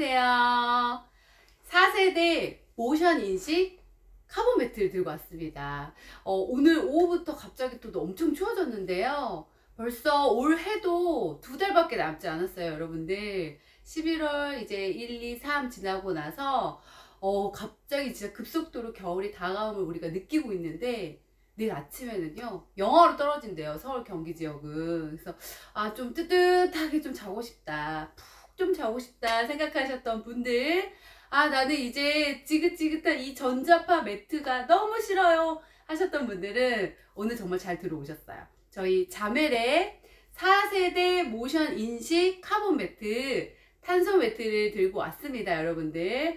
안녕하세요. 4세대 모션 인식 카본 매트를 들고 왔습니다. 오늘 오후부터 갑자기 또 엄청 추워졌는데요. 벌써 올해도 2달밖에 남지 않았어요, 여러분들. 11월 이제 1, 2, 3 지나고 나서 갑자기 진짜 급속도로 겨울이 다가옴을 우리가 느끼고 있는데, 내일 아침에는요 영하로 떨어진대요, 서울 경기 지역은. 그래서 좀 뜨뜻하게 좀 자고 싶다, 푹 좀 자고 싶다 생각하셨던 분들, 나는 이제 지긋지긋한 이 전자파 매트가 너무 싫어요 하셨던 분들은 오늘 정말 잘 들어오셨어요. 저희 자멜의 4세대 모션 인식 카본 매트, 탄소 매트를 들고 왔습니다, 여러분들.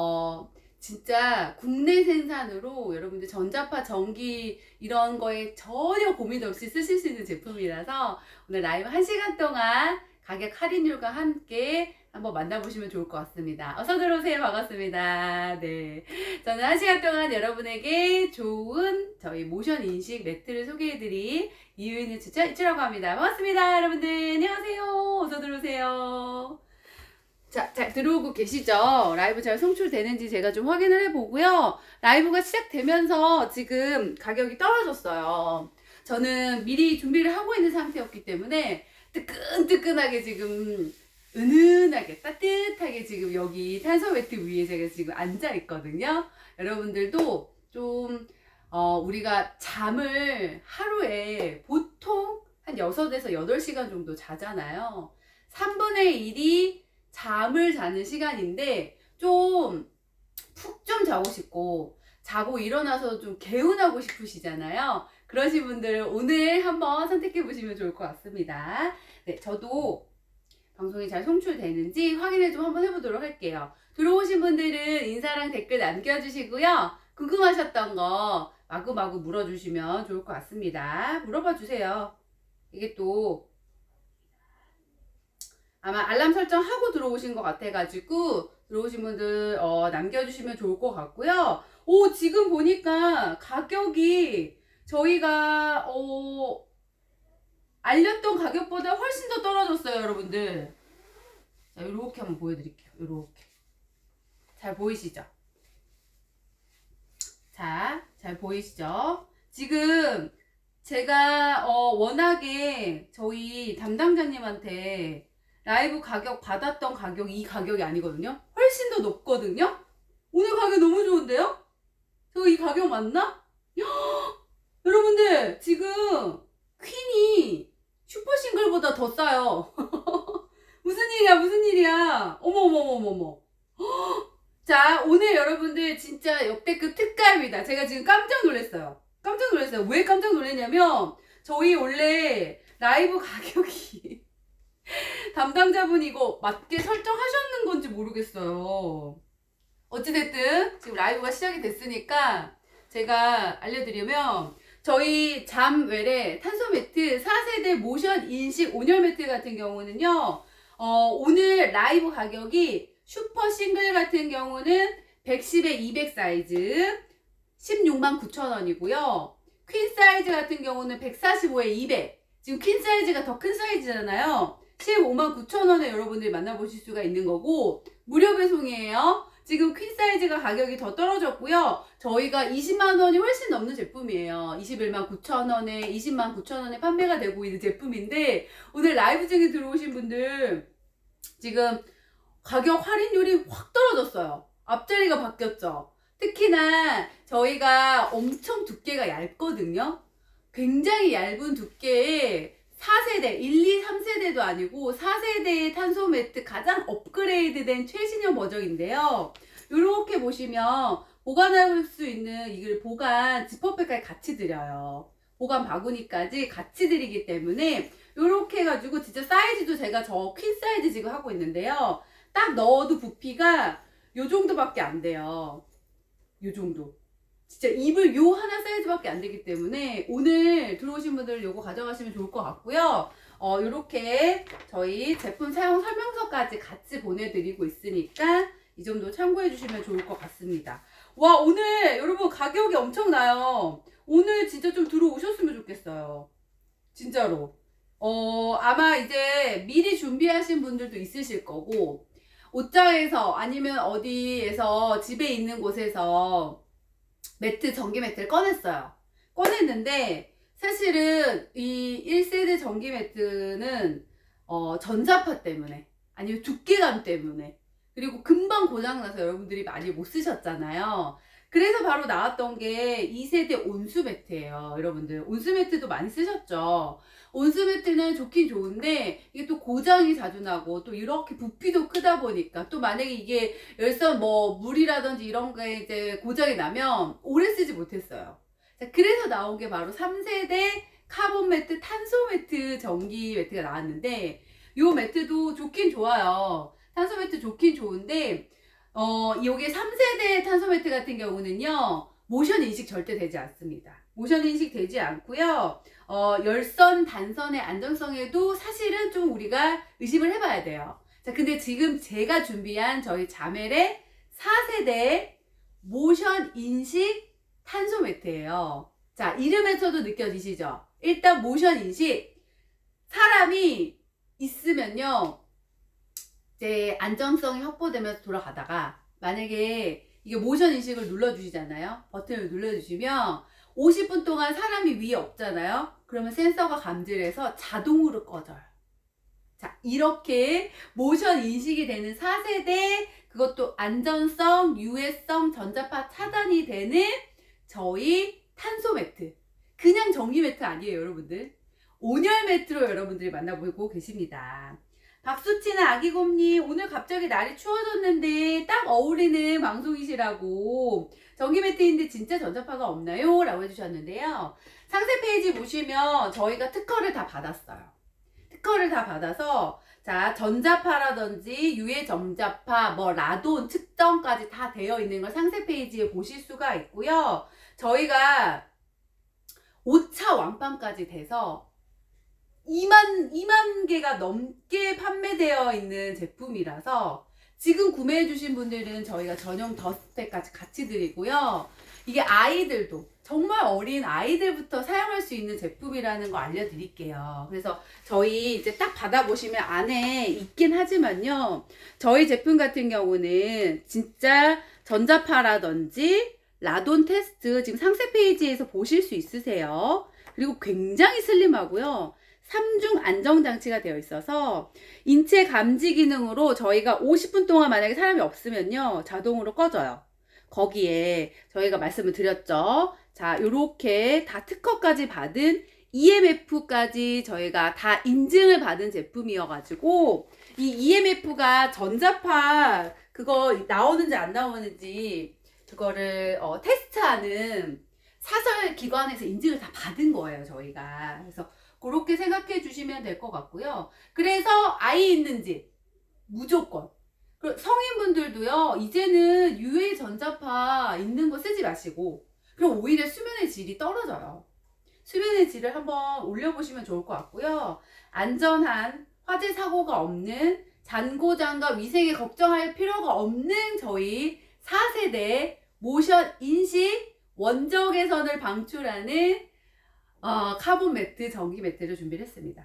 진짜 국내 생산으로 여러분들 전자파, 전기 이런 거에 전혀 고민 없이 쓰실 수 있는 제품이라서 오늘 라이브 1시간 동안 가격 할인율과 함께 한번 만나보시면 좋을 것 같습니다. 어서 들어오세요. 반갑습니다. 네, 저는 1시간 동안 여러분에게 좋은 저희 모션 인식 매트를 소개해드릴 이유인의 추천 이치라고 합니다. 반갑습니다, 여러분들. 안녕하세요. 어서 들어오세요. 자, 잘 들어오고 계시죠? 라이브 잘 송출되는지 제가 좀 확인을 해보고요. 라이브가 시작되면서 지금 가격이 떨어졌어요. 저는 미리 준비를 하고 있는 상태였기 때문에 뜨끈뜨끈하게 지금 은은하게 따뜻하게 지금 여기 탄소 매트 위에 제가 지금 앉아 있거든요. 여러분들도 좀 우리가 잠을 하루에 보통 한 6에서 8시간 정도 자잖아요. 3분의 1이 잠을 자는 시간인데 좀 푹 좀 자고 싶고, 자고 일어나서 좀 개운하고 싶으시잖아요. 그러신 분들 오늘 한번 선택해 보시면 좋을 것 같습니다. 네, 저도 방송이 잘 송출되는지 확인을 좀 한번 해보도록 할게요. 들어오신 분들은 인사랑 댓글 남겨주시고요. 궁금하셨던 거 마구마구 물어주시면 좋을 것 같습니다. 물어봐 주세요. 이게 또 아마 알람 설정하고 들어오신 것 같아가지고 들어오신 분들 남겨주시면 좋을 것 같고요. 지금 보니까 가격이 저희가 알렸던 가격보다 훨씬 더 떨어졌어요, 여러분들. 자, 이렇게 한번 보여드릴게요. 이렇게 잘 보이시죠? 자, 잘 보이시죠? 지금 제가 워낙에 저희 담당자님한테 라이브 가격 받았던 가격이 이 가격이 아니거든요. 훨씬 더 높거든요. 오늘 가격 너무 좋은데요? 저 이 가격 맞나? 여러분들 지금 퀸이 슈퍼싱글보다 더 싸요. 무슨 일이야, 무슨 일이야. 어머머머머머. 자, 오늘 여러분들 진짜 역대급 특가입니다. 제가 지금 깜짝 놀랐어요. 깜짝 놀랐어요. 왜 깜짝 놀랐냐면 저희 원래 라이브 가격이 담당자분이 이거 맞게 설정하셨는 건지 모르겠어요. 어찌됐든 지금 라이브가 시작이 됐으니까 제가 알려드리면, 저희 잠웰의 탄소 매트 4세대 모션 인식 온열 매트 같은 경우는요, 오늘 라이브 가격이 슈퍼 싱글 같은 경우는 110에 200 사이즈 169,000원이고요. 퀸 사이즈 같은 경우는 145에 200, 지금 퀸 사이즈가 더 큰 사이즈잖아요. 159,000원에 여러분들이 만나보실 수가 있는 거고, 무료 배송이에요. 지금 퀸 사이즈가 가격이 더 떨어졌고요. 저희가 20만원이 훨씬 넘는 제품이에요. 219,000원에 209,000원에 판매가 되고 있는 제품인데, 오늘 라이브 중에 들어오신 분들 지금 가격 할인율이 확 떨어졌어요. 앞자리가 바뀌었죠. 특히나 저희가 엄청 두께가 얇거든요. 굉장히 얇은 두께에 4세대, 1, 2, 3세대도 아니고 4세대의 탄소 매트 가장 업그레이드된 최신형 버전인데요. 이렇게 보시면 보관할 수 있는 이걸 보관 지퍼백까지 같이 드려요. 보관 바구니까지 같이 드리기 때문에 이렇게 해가지고 진짜 사이즈도 제가 저 퀸 사이즈 지금 하고 있는데요. 딱 넣어도 부피가 요 정도밖에 안 돼요. 요 정도. 진짜 입을 요 하나 사이즈밖에 안 되기 때문에 오늘 들어오신 분들 요거 가져가시면 좋을 것 같고요. 요렇게 저희 제품 사용 설명서까지 같이 보내드리고 있으니까 이 정도 참고해 주시면 좋을 것 같습니다. 와, 오늘 여러분 가격이 엄청나요. 오늘 진짜 좀 들어오셨으면 좋겠어요. 진짜로. 아마 이제 미리 준비하신 분들도 있으실 거고, 옷장에서 아니면 어디에서 집에 있는 곳에서 매트, 전기 매트를 꺼냈어요. 꺼냈는데 사실은 이 1세대 전기 매트는 전자파 때문에 아니면 두께감 때문에 그리고 금방 고장나서 여러분들이 많이 못 쓰셨잖아요. 그래서 바로 나왔던 게 2세대 온수 매트예요. 여러분들 온수 매트도 많이 쓰셨죠. 온수 매트는 좋긴 좋은데 이게 또 고장이 자주 나고 또 이렇게 부피도 크다 보니까 또 만약에 이게 열선 뭐 물이라든지 이런 게 이제 고장이 나면 오래 쓰지 못했어요. 자, 그래서 나온 게 바로 3세대 카본 매트, 탄소 매트 전기 매트가 나왔는데 이 매트도 좋긴 좋아요. 탄소 매트 좋긴 좋은데 요게 3세대 탄소 매트 같은 경우는요 모션 인식 절대 되지 않습니다. 모션 인식 되지 않고요 열선 단선의 안정성에도 사실은 좀 우리가 의심을 해봐야 돼요. 자, 근데 지금 제가 준비한 저희 자멜의 4세대 모션 인식 탄소 매트예요. 자, 이름에서도 느껴지시죠? 일단 모션 인식, 사람이 있으면요 이제 안정성이 확보되면서 돌아가다가 만약에 이게 모션 인식을 눌러주시잖아요. 버튼을 눌러주시면 50분 동안 사람이 위에 없잖아요. 그러면 센서가 감지해서 자동으로 꺼져요. 자, 이렇게 모션 인식이 되는 4세대, 그것도 안전성, 유해성, 전자파 차단이 되는 저희 탄소 매트. 그냥 전기 매트 아니에요, 여러분들. 온열 매트로 여러분들이 만나보고 계십니다. 박수치는 아기곰님, 오늘 갑자기 날이 추워졌는데 딱 어울리는 방송이시라고. 전기 매트인데 진짜 전자파가 없나요? 라고 해주셨는데요. 상세 페이지 보시면 저희가 특허를 다 받았어요. 특허를 다 받아서 자, 전자파라든지 유해 전자파, 뭐 라돈 측정까지 다 되어 있는 걸 상세 페이지에 보실 수가 있고요. 저희가 5차 완판까지 돼서 2만 개가 넘게 판매되어 있는 제품이라서 지금 구매해 주신 분들은 저희가 전용 더스트까지 같이 드리고요. 이게 아이들도 정말 어린 아이들부터 사용할 수 있는 제품이라는 거 알려드릴게요. 그래서 저희 이제 딱 받아보시면 안에 있긴 하지만요. 저희 제품 같은 경우는 진짜 전자파라든지 라돈 테스트 지금 상세 페이지에서 보실 수 있으세요. 그리고 굉장히 슬림하고요. 3중 안정장치가 되어 있어서 인체 감지 기능으로 저희가 50분 동안 만약에 사람이 없으면요 자동으로 꺼져요. 거기에 저희가 말씀을 드렸죠. 자, 요렇게 다 특허까지 받은 EMF까지 저희가 다 인증을 받은 제품이어가지고 이 EMF가 전자파 그거 나오는지 안 나오는지 그거를 테스트하는 사설 기관에서 인증을 다 받은 거예요, 저희가. 그래서 그렇게 생각해 주시면 될 것 같고요. 그래서 아이 있는 집 무조건. 성인분들도요, 이제는 유해 전자파 있는 거 쓰지 마시고, 그럼 오히려 수면의 질이 떨어져요. 수면의 질을 한번 올려보시면 좋을 것 같고요. 안전한 화재 사고가 없는 잔고장과 위생에 걱정할 필요가 없는 저희 4세대 모션 인식 원적 개선을 방출하는 카본 매트, 전기 매트를 준비를 했습니다.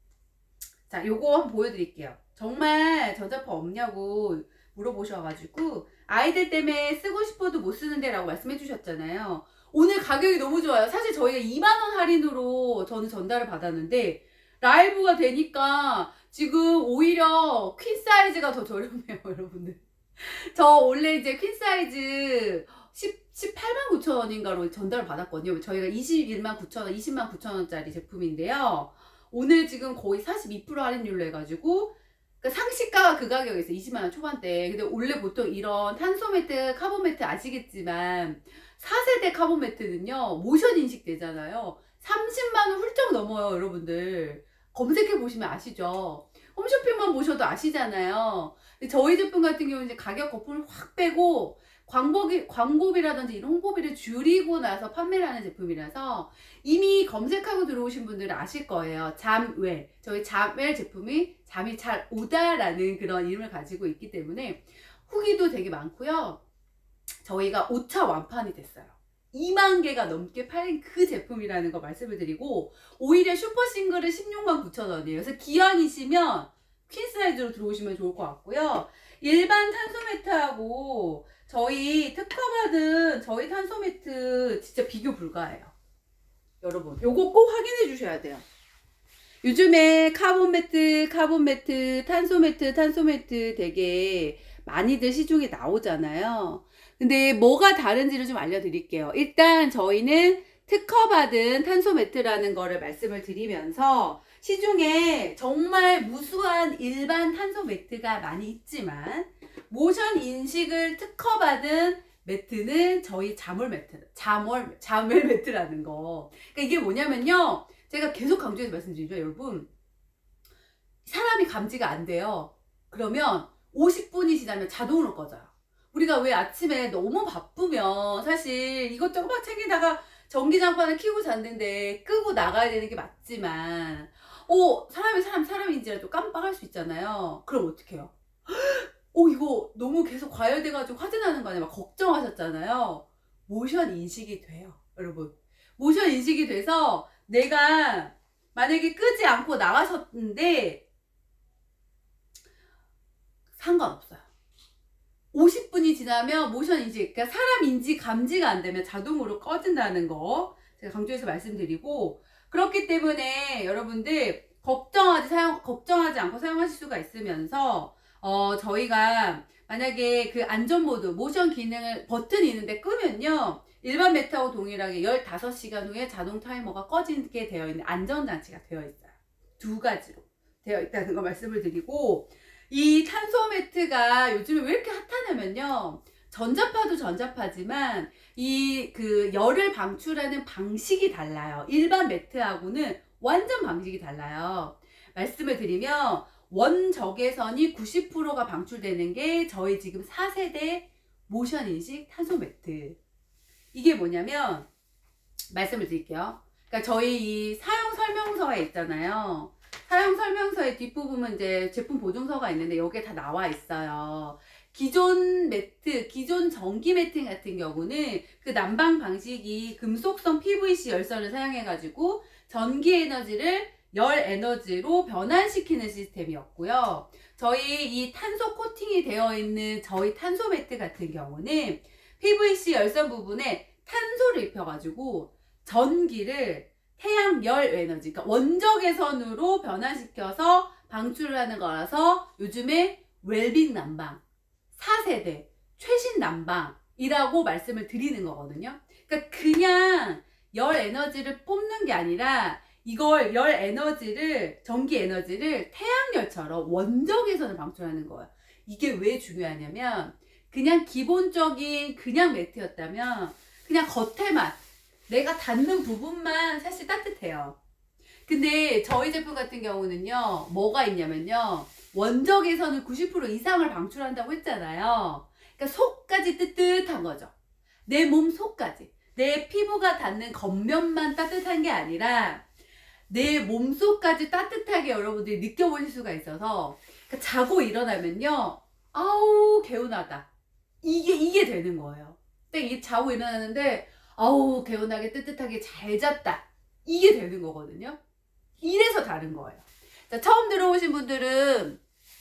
자, 요거 한번 보여드릴게요. 정말 전자파 없냐고 물어보셔가지고 아이들 때문에 쓰고 싶어도 못 쓰는데 라고 말씀해 주셨잖아요. 오늘 가격이 너무 좋아요. 사실 저희가 2만원 할인으로 저는 전달을 받았는데 라이브가 되니까 지금 오히려 퀸 사이즈가 더 저렴해요, 여러분들. 저 원래 이제 퀸 사이즈 18만 9천 원인가로 전달을 받았거든요. 저희가 21만 9천 원, 20만 9천 원짜리 제품인데요. 오늘 지금 거의 42% 할인율로 해가지고 그러니까 상시가가 그 가격에 있어요. 20만 원 초반대. 근데 원래 보통 이런 탄소 매트, 카본 매트 아시겠지만 4세대 카본 매트는요 모션 인식 되잖아요. 30만 원 훌쩍 넘어요, 여러분들. 검색해 보시면 아시죠? 홈쇼핑만 보셔도 아시잖아요. 근데 저희 제품 같은 경우는 이제 가격 거품을 확 빼고 광고비라든지 이런 홍보비를 줄이고 나서 판매를 하는 제품이라서 이미 검색하고 들어오신 분들은 아실 거예요. 잠웰. 저희 잠웰 제품이 잠이 잘 오다라는 그런 이름을 가지고 있기 때문에 후기도 되게 많고요. 저희가 5차 완판이 됐어요. 2만 개가 넘게 팔린 그 제품이라는 거 말씀을 드리고 오히려 슈퍼싱글은 16만 9천 원이에요. 그래서 기왕이시면 퀸 사이즈로 들어오시면 좋을 것 같고요. 일반 탄소 매트하고 저희 특허받은 저희 탄소 매트 진짜 비교 불가해요. 여러분 요거 꼭 확인해 주셔야 돼요. 요즘에 카본 매트, 탄소 매트 되게 많이들 시중에 나오잖아요. 근데 뭐가 다른지를 좀 알려드릴게요. 일단 저희는 특허받은 탄소 매트라는 거를 말씀을 드리면서 시중에 정말 무수한 일반 탄소 매트가 많이 있지만 모션 인식을 특허받은 매트는 저희 자몰 매트라는 거. 그러니까 이게 뭐냐면요. 제가 계속 강조해서 말씀드리죠, 여러분. 사람이 감지가 안 돼요. 그러면 50분이 지나면 자동으로 꺼져요. 우리가 왜 아침에 너무 바쁘면 사실 이것저것 막 챙기다가 전기장판을 켜고 잤는데 끄고 나가야 되는 게 맞지만 사람인지라도 깜빡할 수 있잖아요. 그럼 어떡해요? 이거 너무 계속 과열돼가지고 화재 나는 거 아니야? 막 걱정하셨잖아요. 모션 인식이 돼요, 여러분. 모션 인식이 돼서 내가 만약에 끄지 않고 나가셨는데 상관없어요. 50분이 지나면 모션 인식, 그러니까 사람 인지 감지가 안 되면 자동으로 꺼진다는 거 제가 강조해서 말씀드리고, 그렇기 때문에 여러분들 걱정하지 않고 사용하실 수가 있으면서 저희가 만약에 그 안전 모드 모션 기능을 버튼이 있는데 끄면요, 일반 매트하고 동일하게 15시간 후에 자동 타이머가 꺼지게 되어 있는 안전장치가 되어 있어요. 두 가지로 되어 있다는 거 말씀을 드리고, 이 탄소 매트가 요즘에 왜 이렇게 핫하냐면요, 전자파도 전자파지만 이 그 열을 방출하는 방식이 달라요. 일반 매트하고는 완전 방식이 달라요. 말씀을 드리면 원적외선이 90%가 방출되는 게 저희 지금 4세대 모션 인식 탄소 매트. 이게 뭐냐면 말씀을 드릴게요. 그러니까 저희 이 사용 설명서에 있잖아요. 사용 설명서의 뒷부분은 이제 제품 보증서가 있는데 여기에 다 나와 있어요. 기존 매트, 기존 전기 매트 같은 경우는 그 난방 방식이 금속성 PVC 열선을 사용해가지고 전기 에너지를 열 에너지로 변환시키는 시스템이었고요. 저희 이 탄소 코팅이 되어 있는 저희 탄소 매트 같은 경우는 PVC 열선 부분에 탄소를 입혀가지고 전기를 태양 열 에너지, 그러니까 원적외선으로 변환시켜서 방출을 하는 거라서 요즘에 웰빙 난방, 4세대 최신 난방이라고 말씀을 드리는 거거든요. 그러니까 그냥 열 에너지를 뽑는 게 아니라 이걸 열 에너지를, 전기 에너지를 태양열처럼 원적외선을 방출하는 거예요. 이게 왜 중요하냐면 그냥 기본적인 그냥 매트였다면 그냥 겉에만 내가 닿는 부분만 사실 따뜻해요. 근데 저희 제품 같은 경우는요, 뭐가 있냐면요, 원적외선을 90% 이상을 방출한다고 했잖아요. 그러니까 속까지 뜨뜻한 거죠. 내 몸 속까지. 내 피부가 닿는 겉면만 따뜻한 게 아니라 내 몸속까지 따뜻하게 여러분들이 느껴보실 수가 있어서, 그러니까 자고 일어나면요, 아우 개운하다, 이게 되는 거예요. 이 자고 일어나는데 아우 개운하게 뜨뜻하게 잘 잤다, 이게 되는 거거든요. 이래서 다른 거예요. 자, 처음 들어오신 분들은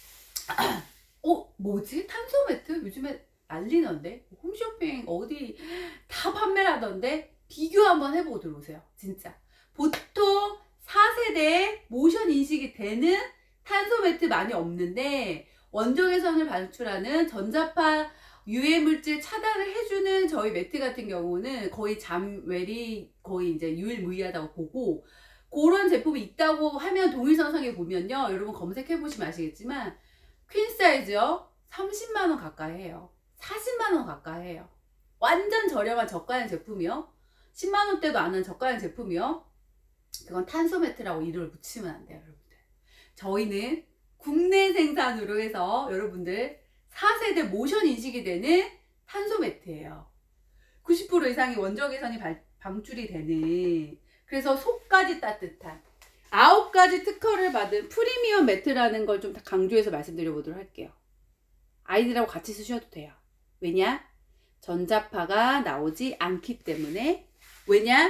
뭐지? 탄소 매트? 요즘에 난리던데? 홈쇼핑 어디 다 판매를 하던데? 비교 한번 해보고 들어오세요. 진짜 보통 4세대 모션 인식이 되는 탄소 매트 많이 없는데, 원적외선을 방출하는 전자파 유해 물질 차단을 해주는 저희 매트 같은 경우는 거의 잠웰이 거의 이제 유일무이하다고 보고, 그런 제품이 있다고 하면 동일선상에 보면요, 여러분 검색해 보시면 아시겠지만 퀸 사이즈요 30만원 가까이 해요. 40만원 가까이 해요. 완전 저렴한 저가형 제품이요, 10만원대도 안 하는 저가형 제품이요, 그건 탄소 매트라고 이름을 붙이면 안 돼요, 여러분들. 저희는 국내 생산으로 해서 여러분들 4세대 모션 인식이 되는 탄소 매트예요. 90% 이상이 원적외선이 방출이 되는, 그래서 속까지 따뜻한 9가지 특허를 받은 프리미엄 매트라는 걸 좀 강조해서 말씀드려 보도록 할게요. 아이들하고 같이 쓰셔도 돼요. 왜냐? 전자파가 나오지 않기 때문에. 왜냐?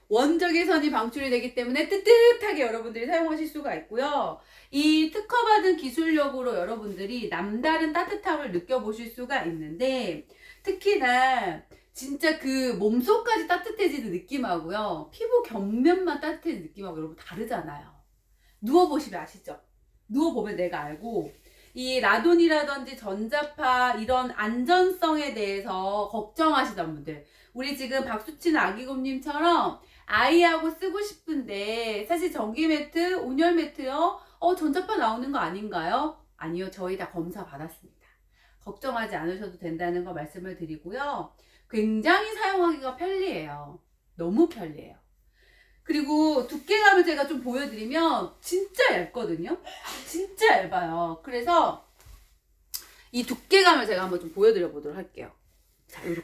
원적외선이 방출이 되기 때문에 뜨뜻하게 여러분들이 사용하실 수가 있고요. 이 특허받은 기술력으로 여러분들이 남다른 따뜻함을 느껴보실 수가 있는데, 특히나 진짜 그 몸속까지 따뜻해지는 느낌하고요, 피부 겉면만 따뜻해지는 느낌하고 여러분 다르잖아요. 누워보시면 아시죠? 누워보면 내가 알고, 이 라돈이라든지 전자파 이런 안전성에 대해서 걱정하시던 분들, 우리 지금 박수치는 아기곰님처럼 아이하고 쓰고 싶은데 사실 전기 매트, 온열 매트요? 전자파 나오는 거 아닌가요? 아니요, 저희 다 검사 받았습니다. 걱정하지 않으셔도 된다는 거 말씀을 드리고요. 굉장히 사용하기가 편리해요. 너무 편리해요. 그리고 두께감을 제가 좀 보여드리면 진짜 얇거든요. 진짜 얇아요. 그래서 이 두께감을 제가 한번 좀 보여드려 보도록 할게요. 자, 이렇게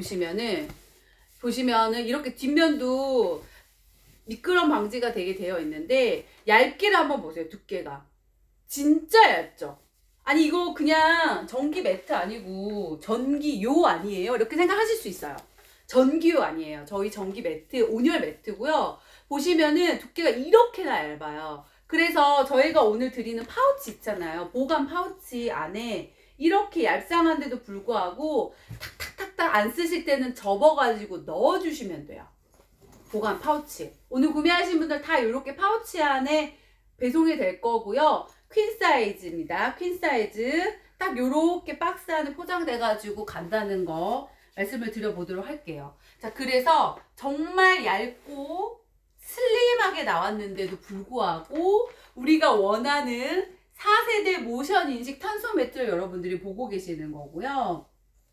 보시면은 이렇게 뒷면도 미끄럼 방지가 되게 되어 있는데, 얇기를 한번 보세요. 두께가 진짜 얇죠. 아니 이거 그냥 전기 매트 아니고 전기요 아니에요? 이렇게 생각하실 수 있어요. 전기요 아니에요. 저희 전기 매트 온열 매트고요. 보시면은 두께가 이렇게나 얇아요. 그래서 저희가 오늘 드리는 파우치 있잖아요. 보관 파우치 안에 이렇게 얄쌍한데도 불구하고 탁탁탁탁 안 쓰실 때는 접어가지고 넣어주시면 돼요. 보관 파우치. 오늘 구매하신 분들 다 이렇게 파우치 안에 배송이 될 거고요. 퀸 사이즈입니다. 퀸 사이즈. 딱 요렇게 박스 안에 포장돼가지고 간다는 거 말씀을 드려보도록 할게요. 자, 그래서 정말 얇고 슬림하게 나왔는데도 불구하고 우리가 원하는 4세대 모션 인식 탄소 매트를 여러분들이 보고 계시는 거고요.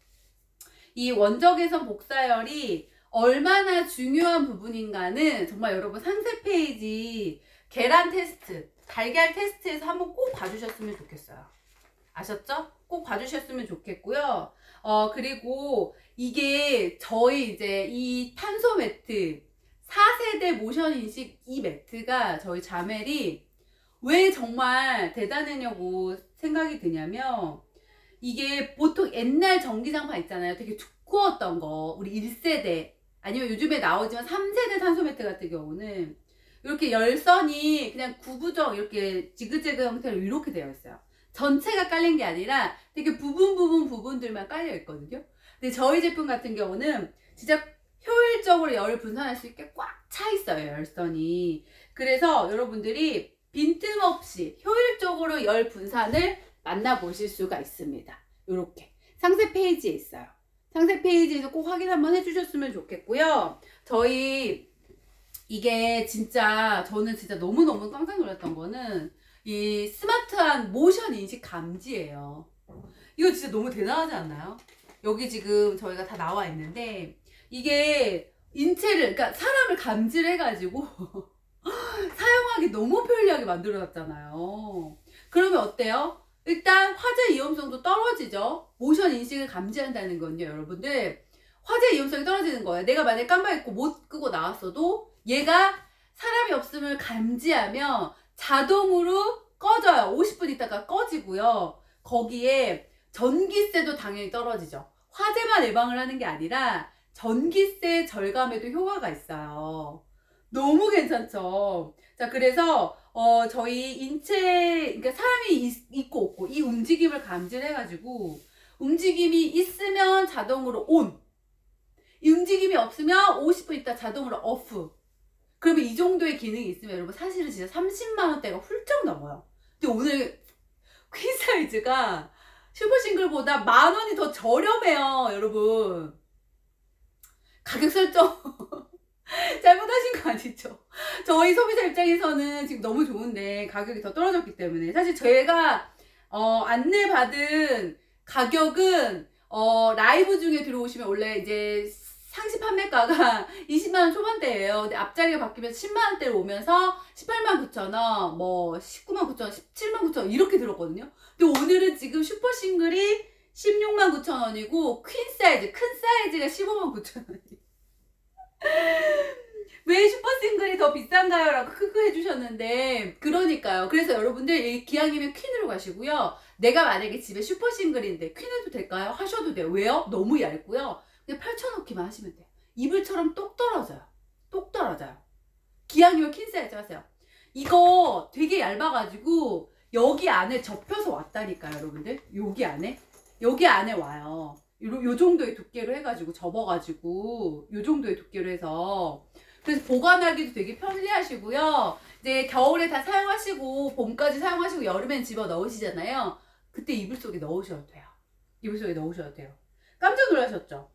이 원적외선 복사열이 얼마나 중요한 부분인가는 정말 여러분 상세 페이지 계란 테스트, 달걀 테스트에서 한번 꼭 봐주셨으면 좋겠어요. 아셨죠? 꼭 봐주셨으면 좋겠고요. 그리고 이게 저희 이제 이 탄소 매트 4세대 모션 인식 이 매트가 저희 자멜이 왜 정말 대단하냐고 생각이 드냐면, 이게 보통 옛날 전기장판 있잖아요. 되게 두꺼웠던 거, 우리 1세대 아니면 요즘에 나오지만 3세대 탄소 매트 같은 경우는 이렇게 열선이 그냥 구부정 이렇게 지그재그 형태로 이렇게 되어 있어요. 전체가 깔린 게 아니라 되게 부분들만 깔려 있거든요. 근데 저희 제품 같은 경우는 진짜 효율적으로 열을 분산할 수 있게 꽉 차 있어요, 열선이. 그래서 여러분들이 빈틈없이 효율적으로 열 분산을 만나보실 수가 있습니다. 이렇게 상세 페이지에 있어요. 상세 페이지에서 꼭 확인 한번 해주셨으면 좋겠고요. 저희 이게 진짜 저는 진짜 너무너무 깜짝 놀랐던 거는 이 스마트한 모션 인식 감지예요. 이거 진짜 너무 대단하지 않나요? 여기 지금 저희가 다 나와 있는데, 이게 인체를, 그러니까 사람을 감지를 해가지고 사용하기 너무 편리하게 만들어놨잖아요. 그러면 어때요? 일단 화재 위험성도 떨어지죠. 모션 인식을 감지한다는 건요, 여러분들, 화재 위험성이 떨어지는 거예요. 내가 만약에 깜빡 잊고 못 끄고 나왔어도 얘가 사람이 없음을 감지하면 자동으로 꺼져요. 50분 있다가 꺼지고요. 거기에 전기세도 당연히 떨어지죠. 화재만 예방을 하는 게 아니라 전기세 절감에도 효과가 있어요. 너무 괜찮죠? 자, 그래서 저희 인체, 그러니까 사람이 있고 없고 이 움직임을 감지를 해가지고, 움직임이 있으면 자동으로 온, 이 움직임이 없으면 50분 있다 자동으로 오프. 그러면 이 정도의 기능이 있으면 여러분 사실은 진짜 30만 원대가 훌쩍 넘어요. 근데 오늘 퀸 사이즈가 슈퍼싱글보다 10,000원이 더 저렴해요, 여러분. 가격 설정 잘못하신 거 아니죠? 저희 소비자 입장에서는 지금 너무 좋은데 가격이 더 떨어졌기 때문에, 사실 제가 안내받은 가격은 라이브 중에 들어오시면 원래 이제 상시 판매가가 20만원 초반대예요. 근데 앞자리가 바뀌면서 10만원대로 오면서 189,000원, 뭐 199,000원, 179,000원 이렇게 들었거든요. 근데 오늘은 지금 슈퍼싱글이 169,000원이고 퀸 사이즈, 큰 사이즈가 159,000원이에요. 왜 슈퍼싱글이 더 비싼가요? 라고 크크 해주셨는데, 그러니까요. 그래서 여러분들 기왕이면 퀸으로 가시고요. 내가 만약에 집에 슈퍼싱글인데 퀸 해도 될까요? 하셔도 돼요. 왜요? 너무 얇고요. 그냥 펼쳐놓기만 하시면 돼요. 이불처럼 똑 떨어져요. 똑 떨어져요. 기왕이면 퀸 사이즈 하세요. 이거 되게 얇아가지고 여기 안에 접혀서 왔다니까요, 여러분들. 여기 안에 와요. 요 정도의 두께로 해가지고 접어가지고 요 정도의 두께로 해서, 그래서 보관하기도 되게 편리하시고요. 이제 겨울에 다 사용하시고 봄까지 사용하시고 여름엔 집어 넣으시잖아요. 그때 이불 속에 넣으셔도 돼요. 이불 속에 넣으셔도 돼요. 깜짝 놀라셨죠?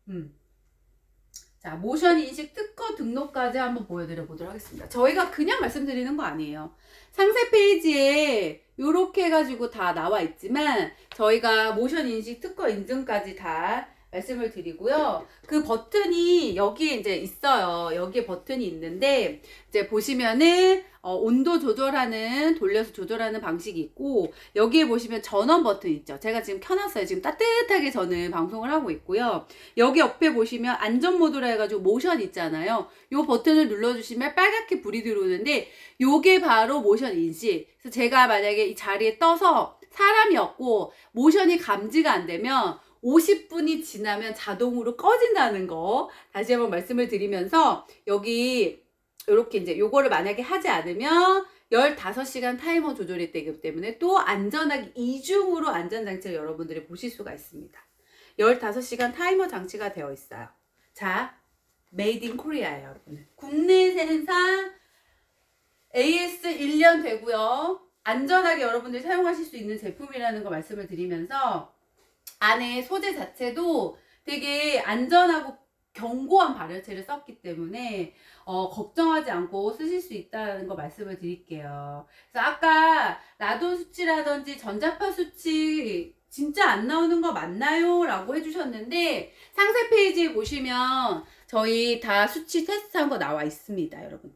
자, 모션 인식 특허 등록까지 한번 보여드려 보도록 하겠습니다. 저희가 그냥 말씀드리는 거 아니에요. 상세 페이지에 이렇게 해가지고 다 나와 있지만 저희가 모션 인식 특허 인증까지 다 말씀을 드리고요. 그 버튼이 여기에 이제 있어요. 여기에 버튼이 있는데 이제 보시면은 온도 조절하는, 돌려서 조절하는 방식이 있고, 여기에 보시면 전원 버튼 있죠. 제가 지금 켜놨어요. 지금 따뜻하게 저는 방송을 하고 있고요. 여기 옆에 보시면 안전 모드라 해가지고 모션 있잖아요. 요 버튼을 눌러주시면 빨갛게 불이 들어오는데 요게 바로 모션 인식. 그래서 제가 만약에 이 자리에 떠서 사람이 없고 모션이 감지가 안 되면 50분이 지나면 자동으로 꺼진다는 거 다시 한번 말씀을 드리면서, 여기 이렇게 이제 요거를 만약에 하지 않으면 15시간 타이머 조절이 되기 때문에 또 안전하게 이중으로 안전장치를 여러분들이 보실 수가 있습니다. 15시간 타이머 장치가 되어 있어요. 자, 메이드 인 코리아예요, 여러분. 국내 생산, AS 1년 되고요. 안전하게 여러분들이 사용하실 수 있는 제품이라는 거 말씀을 드리면서, 안에 소재 자체도 되게 안전하고 견고한 발열체를 썼기 때문에 걱정하지 않고 쓰실 수 있다는 거 말씀을 드릴게요. 그래서 아까 라돈 수치라든지 전자파 수치 진짜 안 나오는 거 맞나요? 라고 해주셨는데, 상세 페이지에 보시면 저희 다 수치 테스트한 거 나와 있습니다, 여러분들.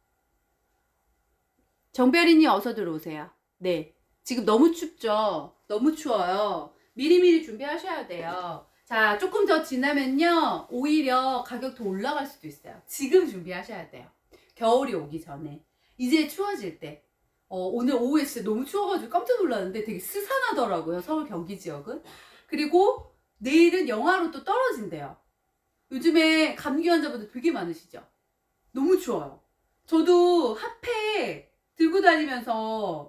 정별이님 어서 들어오세요. 네, 지금 너무 춥죠? 너무 추워요. 미리미리 준비하셔야 돼요. 자, 조금 더 지나면요 오히려 가격 더 올라갈 수도 있어요. 지금 준비하셔야 돼요. 겨울이 오기 전에. 이제 추워질 때. 오늘 오후에 진짜 너무 추워가지고 깜짝 놀랐는데 되게 스산하더라고요, 서울 경기 지역은. 그리고 내일은 영하로 또 떨어진대요. 요즘에 감기 환자분들 되게 많으시죠? 너무 추워요. 저도 핫팩 들고 다니면서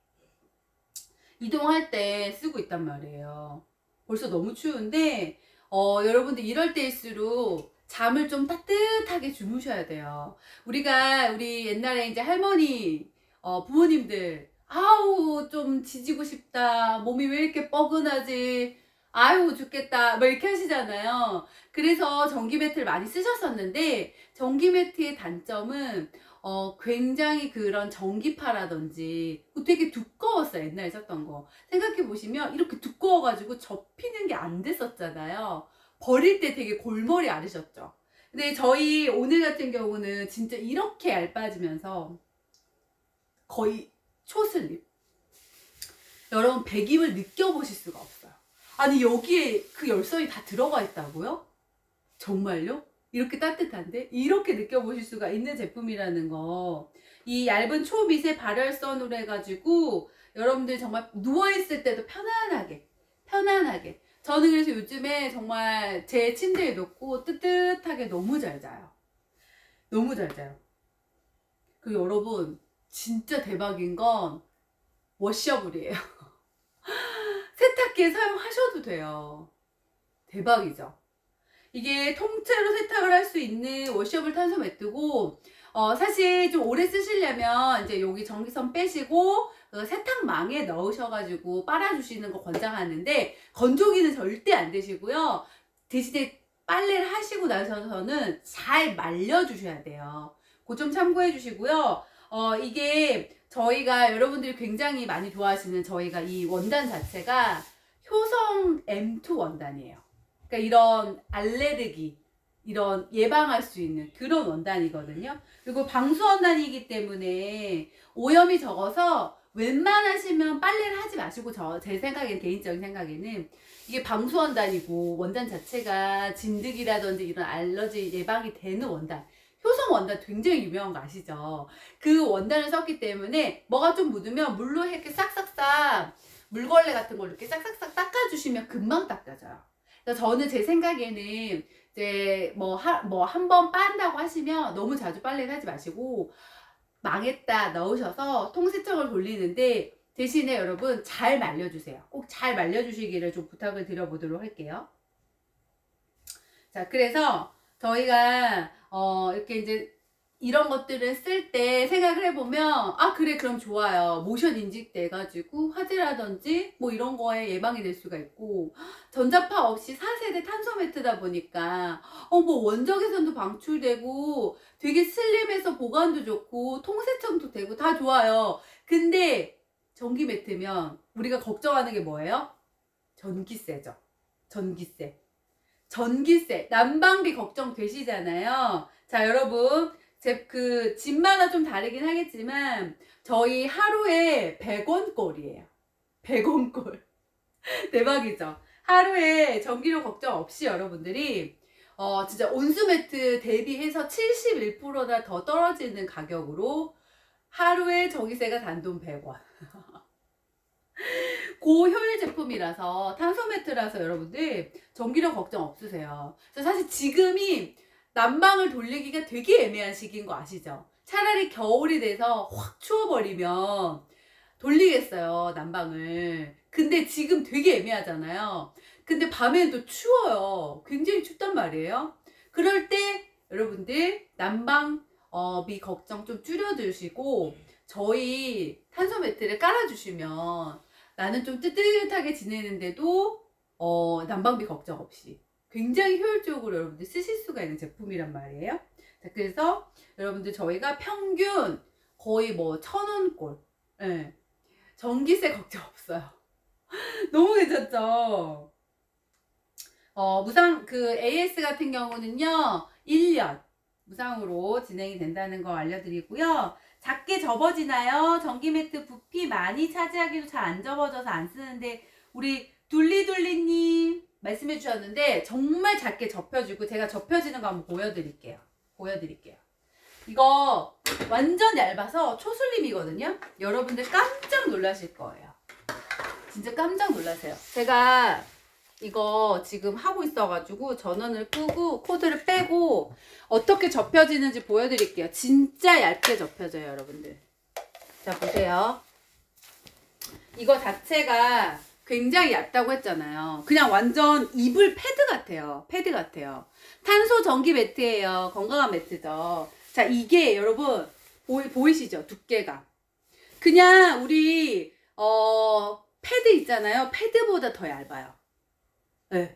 이동할 때 쓰고 있단 말이에요. 벌써 너무 추운데 여러분들 이럴 때일수록 잠을 좀 따뜻하게 주무셔야 돼요. 우리 옛날에 이제 할머니 부모님들, 아우 좀 지지고 싶다, 몸이 왜 이렇게 뻐근하지, 아유 죽겠다 막 이렇게 하시잖아요. 그래서 전기 매트를 많이 쓰셨었는데, 전기 매트의 단점은 굉장히 그런 전기파라든지 되게 두꺼웠어요. 옛날에 썼던 거 생각해보시면 이렇게 두꺼워가지고 접히는 게 안 됐었잖아요. 버릴 때 되게 골머리 앓으셨죠. 근데 저희 오늘 같은 경우는 진짜 이렇게 얇아지면서 거의 초슬립, 여러분 배김을 느껴보실 수가 없어요. 아니 여기에 그 열선이 다 들어가 있다고요? 정말요? 이렇게 따뜻한데? 이렇게 느껴보실 수가 있는 제품이라는 거. 이 얇은 초미세 발열선으로 해가지고 여러분들 정말 누워있을 때도 편안하게 저는 그래서 요즘에 정말 제 침대에 놓고 뜨뜻하게 너무 잘 자요. 너무 잘 자요. 그리고 여러분 진짜 대박인 건 워셔블이에요. 세탁기에 사용하셔도 돼요. 대박이죠. 이게 통째로 세탁을 할 수 있는 워셔블 탄소 매트고, 사실 좀 오래 쓰시려면 이제 여기 전기선 빼시고 세탁망에 넣으셔가지고 빨아주시는 거 권장하는데, 건조기는 절대 안 되시고요. 대신에 빨래를 하시고 나서는 잘 말려주셔야 돼요. 그거 좀 참고해 주시고요. 이게 저희가 여러분들이 굉장히 많이 좋아하시는, 저희가 이 원단 자체가 효성 M2 원단이에요. 그러니까 이런 알레르기, 이런 예방할 수 있는 그런 원단이거든요. 그리고 방수 원단이기 때문에 오염이 적어서 웬만하시면 빨래를 하지 마시고, 제 생각엔, 개인적인 생각에는 이게 방수 원단이고 원단 자체가 진드기라든지 이런 알러지 예방이 되는 원단, 효성 원단 굉장히 유명한 거 아시죠? 그 원단을 썼기 때문에 뭐가 좀 묻으면 물로 이렇게 싹싹싹, 물걸레 같은 걸로 이렇게 싹싹싹 닦아주시면 금방 닦아져요. 그래서 저는 제 생각에는 이제 뭐 한 번 빤다고 하시면 너무 자주 빨래를 하지 마시고 망했다 넣으셔서 통세척을 돌리는데 대신에 여러분 잘 말려주세요. 꼭 잘 말려주시기를 좀 부탁을 드려보도록 할게요. 자, 그래서 저희가 이렇게 이제 이런 것들을 쓸 때 생각을 해보면 아 그래 그럼 좋아요. 모션 인식돼가지고 화재라든지 뭐 이런 거에 예방이 될 수가 있고 전자파 없이 4세대 탄소 매트다 보니까 뭐 원적외선도 방출되고 되게 슬림해서 보관도 좋고 통세척도 되고 다 좋아요. 근데 전기 매트면 우리가 걱정하는 게 뭐예요? 전기세죠. 전기세 난방비 걱정되시잖아요. 자, 여러분 그 집마다 좀 다르긴 하겠지만 저희 하루에 100원 꼴이에요. 100원 꼴. 대박이죠. 하루에 전기료 걱정 없이 여러분들이 진짜 온수매트 대비해서 71%나 더 떨어지는 가격으로 하루에 전기세가 단돈 100원. 고효율 제품이라서 탄소 매트라서 여러분들 전기료 걱정 없으세요. 사실 지금이 난방을 돌리기가 되게 애매한 시기인 거 아시죠? 차라리 겨울이 돼서 확 추워버리면 돌리겠어요, 난방을. 근데 지금 되게 애매하잖아요. 근데 밤에는 또 추워요. 굉장히 춥단 말이에요. 그럴 때 여러분들 난방비 걱정 좀 줄여두시고 저희 탄소 매트를 깔아주시면 나는 좀 뜨뜻하게 지내는데도 난방비 걱정 없이 굉장히 효율적으로 여러분들 쓰실 수가 있는 제품이란 말이에요. 자, 그래서 여러분들 저희가 평균 거의 뭐 1,000원꼴. 예. 전기세 걱정 없어요. 너무 괜찮죠? 무상 그 AS 같은 경우는요 1년 무상으로 진행이 된다는 거 알려드리고요. 작게 접어지나요? 전기매트 부피 많이 차지하기도 잘 안 접어져서 안 쓰는데 우리 둘리둘리님 말씀해 주셨는데 정말 작게 접혀지고 제가 접혀지는 거 한번 보여드릴게요. 이거 완전 얇아서 초슬림이거든요. 여러분들 깜짝 놀라실 거예요. 진짜 깜짝 놀라세요. 제가 이거 지금 하고 있어가지고 전원을 끄고 코드를 빼고 어떻게 접혀지는지 보여드릴게요. 진짜 얇게 접혀져요, 여러분들. 자, 보세요. 이거 자체가 굉장히 얇다고 했잖아요. 그냥 완전 이불 패드 같아요. 탄소 전기 매트예요. 건강한 매트죠. 자, 이게 여러분 보이시죠? 두께가. 그냥 우리 패드 있잖아요. 패드보다 더 얇아요. 네,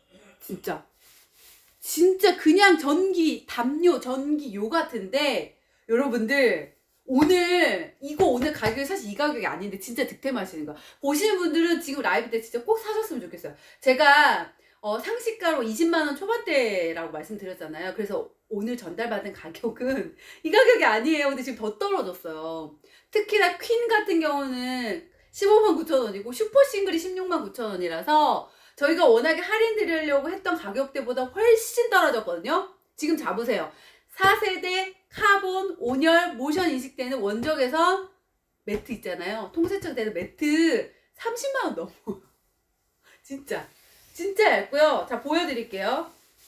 진짜 그냥 전기요 같은데 여러분들 오늘 가격이 사실 이 가격이 아닌데 진짜 득템하시는 거 보시는 분들은 지금 라이브 때 진짜 꼭 사셨으면 좋겠어요. 제가 상시가로 20만원 초반대라고 말씀드렸잖아요. 그래서 오늘 전달받은 가격은 이 가격이 아니에요. 근데 지금 더 떨어졌어요. 특히나 퀸 같은 경우는 15만 9천 원이고 슈퍼싱글이 16만 9천 원이라서 저희가 워낙에 할인 드리려고 했던 가격대보다 훨씬 떨어졌거든요. 지금 잡으세요. 4세대 카본 온열 모션 인식되는 원적외선 매트 있잖아요. 통세척 되는 매트 30만원 넘어. 진짜 얇고요. 자, 보여드릴게요.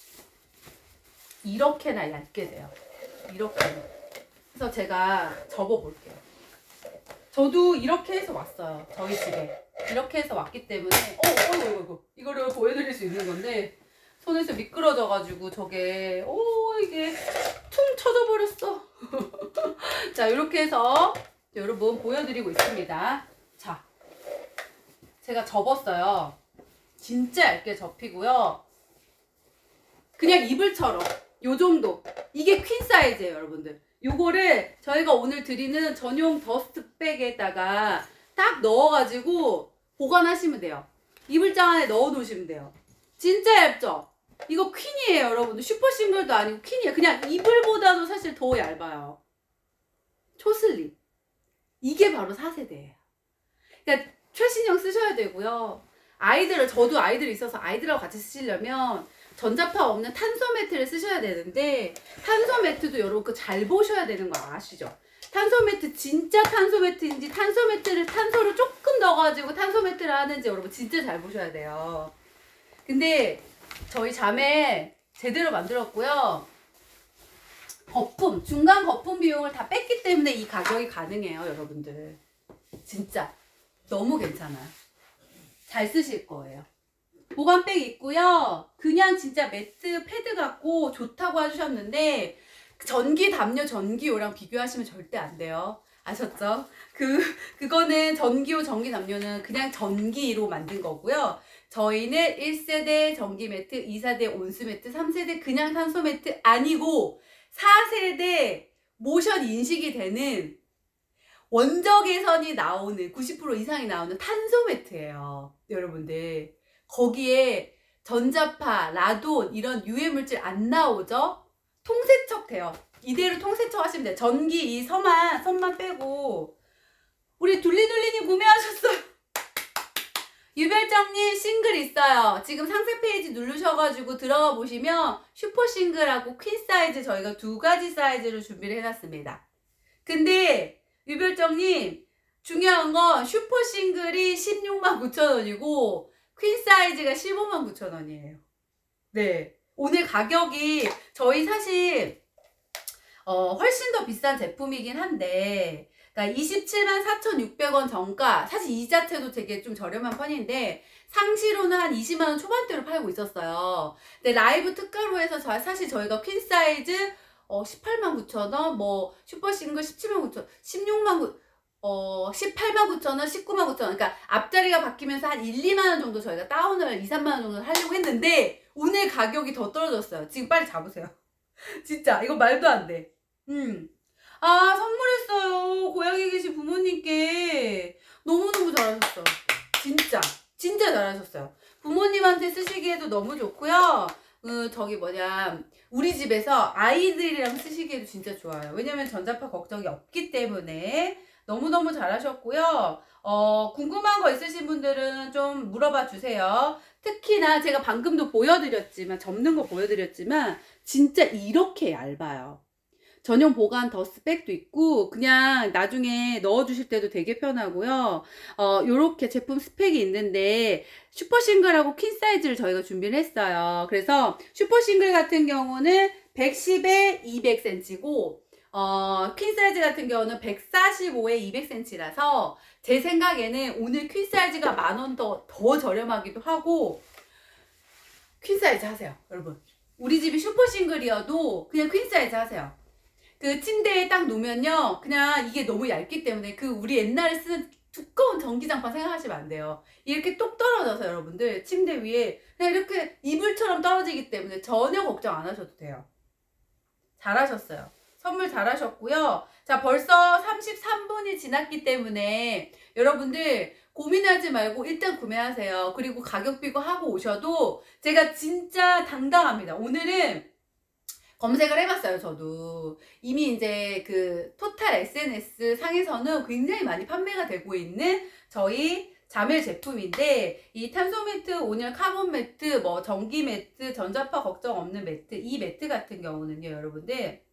이렇게나 얇게 돼요. 이렇게. 그래서 제가 접어볼게요. 저도 이렇게 해서 왔어요. 저희 집에. 이렇게 해서 왔기 때문에 이거를 보여드릴 수 있는 건데 손에서 미끄러져가지고 저게 이게 퉁 쳐져 버렸어. 자, 이렇게 해서 여러분 보여드리고 있습니다. 자, 제가 접었어요. 진짜 얇게 접히고요. 그냥 이불처럼 요 정도. 이게 퀸 사이즈예요, 여러분들. 요거를 저희가 오늘 드리는 전용 더스트백에다가 딱 넣어가지고 보관하시면 돼요. 이불장 안에 넣어 놓으시면 돼요. 진짜 얇죠? 이거 퀸이에요, 여러분들. 슈퍼싱글도 아니고 퀸이에요. 그냥 이불보다도 사실 더 얇아요. 초슬림. 이게 바로 4세대예요. 그러니까 최신형 쓰셔야 되고요. 저도 아이들이 있어서 아이들하고 같이 쓰시려면 전자파 없는 탄소 매트를 쓰셔야 되는데 탄소 매트도 여러분 잘 보셔야 되는 거 아시죠? 탄소 매트 진짜 탄소 매트인지 탄소를 조금 넣어가지고 탄소 매트를 하는지 여러분 진짜 잘 보셔야 돼요. 근데 저희 자매 제대로 만들었고요. 거품, 중간 거품 비용을 다 뺐기 때문에 이 가격이 가능해요, 여러분들. 진짜 너무 괜찮아요. 잘 쓰실 거예요. 보관백 있고요. 그냥 진짜 매트 패드 같고 좋다고 해주셨는데 전기 담요 전기요랑 비교하시면 절대 안 돼요. 아셨죠? 그거는 전기요 전기 담요는 그냥 전기로 만든 거고요. 저희는 1세대 전기 매트, 2세대 온수 매트, 3세대 그냥 탄소 매트 아니고 4세대 모션 인식이 되는 원적 개선이 나오는 90% 이상이 나오는 탄소 매트예요. 여러분들 거기에 전자파, 라돈 이런 유해 물질 안 나오죠? 통세척 돼요. 이대로 통세척 하시면 돼요. 전기 이 선만 빼고. 우리 둘리둘리님 구매하셨어요. 유별정님 싱글 있어요. 지금 상세 페이지 누르셔가지고 들어가 보시면 슈퍼 싱글하고 퀸 사이즈 저희가 두 가지 사이즈로 준비를 해놨습니다. 근데 유별정님 중요한 건 슈퍼 싱글이 169,000원이고 퀸 사이즈가 159,000원이에요. 네, 오늘 가격이 저희 사실 훨씬 더 비싼 제품이긴 한데 그러니까 274,600원 정가. 사실 이 자체도 되게 좀 저렴한 편인데 상시로는 한 20만원 초반대로 팔고 있었어요. 근데 라이브 특가로 해서 사실 저희가 퀸 사이즈 189,000원, 뭐 슈퍼싱글 179,000원, 189,000원, 199,000원. 그러니까 앞자리가 바뀌면서 한 1, 2만원 정도 저희가 다운을 2, 3만원 정도 하려고 했는데 오늘 가격이 더 떨어졌어요. 지금 빨리 잡으세요. 진짜 이거 말도 안 돼. 아, 선물했어요. 고향에 계신 부모님께. 너무너무 잘하셨어. 진짜 잘하셨어요. 부모님한테 쓰시기에도 너무 좋고요. 저기 우리 집에서 아이들이랑 쓰시기에도 진짜 좋아요. 왜냐면 전자파 걱정이 없기 때문에 너무너무 잘하셨고요. 궁금한 거 있으신 분들은 좀 물어봐 주세요. 특히나 제가 방금도 보여드렸지만, 접는 거 보여드렸지만 진짜 이렇게 얇아요. 전용 보관 더스백도 있고 그냥 나중에 넣어주실 때도 되게 편하고요. 요렇게 제품 스펙이 있는데 슈퍼싱글하고 퀸 사이즈를 저희가 준비를 했어요. 그래서 슈퍼싱글 같은 경우는 110에 200cm고 퀸 사이즈 같은 경우는 145에 200cm라서 제 생각에는 오늘 퀸 사이즈가 만원 더 저렴하기도 하고 퀸 사이즈 하세요, 여러분. 우리 집이 슈퍼싱글이어도 그냥 퀸 사이즈 하세요. 그 침대에 딱 놓으면요 그냥 이게 너무 얇기 때문에 우리 옛날에 쓰는 두꺼운 전기장판 생각하시면 안 돼요. 이렇게 똑 떨어져서 여러분들 침대 위에 그냥 이렇게 이불처럼 떨어지기 때문에 전혀 걱정 안 하셔도 돼요. 잘하셨어요. 선물 잘하셨고요. 자, 벌써 33분이 지났기 때문에 여러분들 고민하지 말고 일단 구매하세요. 그리고 가격 비교하고 오셔도 제가 진짜 당당합니다. 오늘은 검색을 해봤어요. 저도 이미 이제 그 토탈 SNS 상에서는 굉장히 많이 판매가 되고 있는 저희 자멜 제품인데 이 탄소 매트, 온열 카본 매트, 뭐 전기 매트, 전자파 걱정 없는 매트, 이 매트 같은 경우는요 여러분들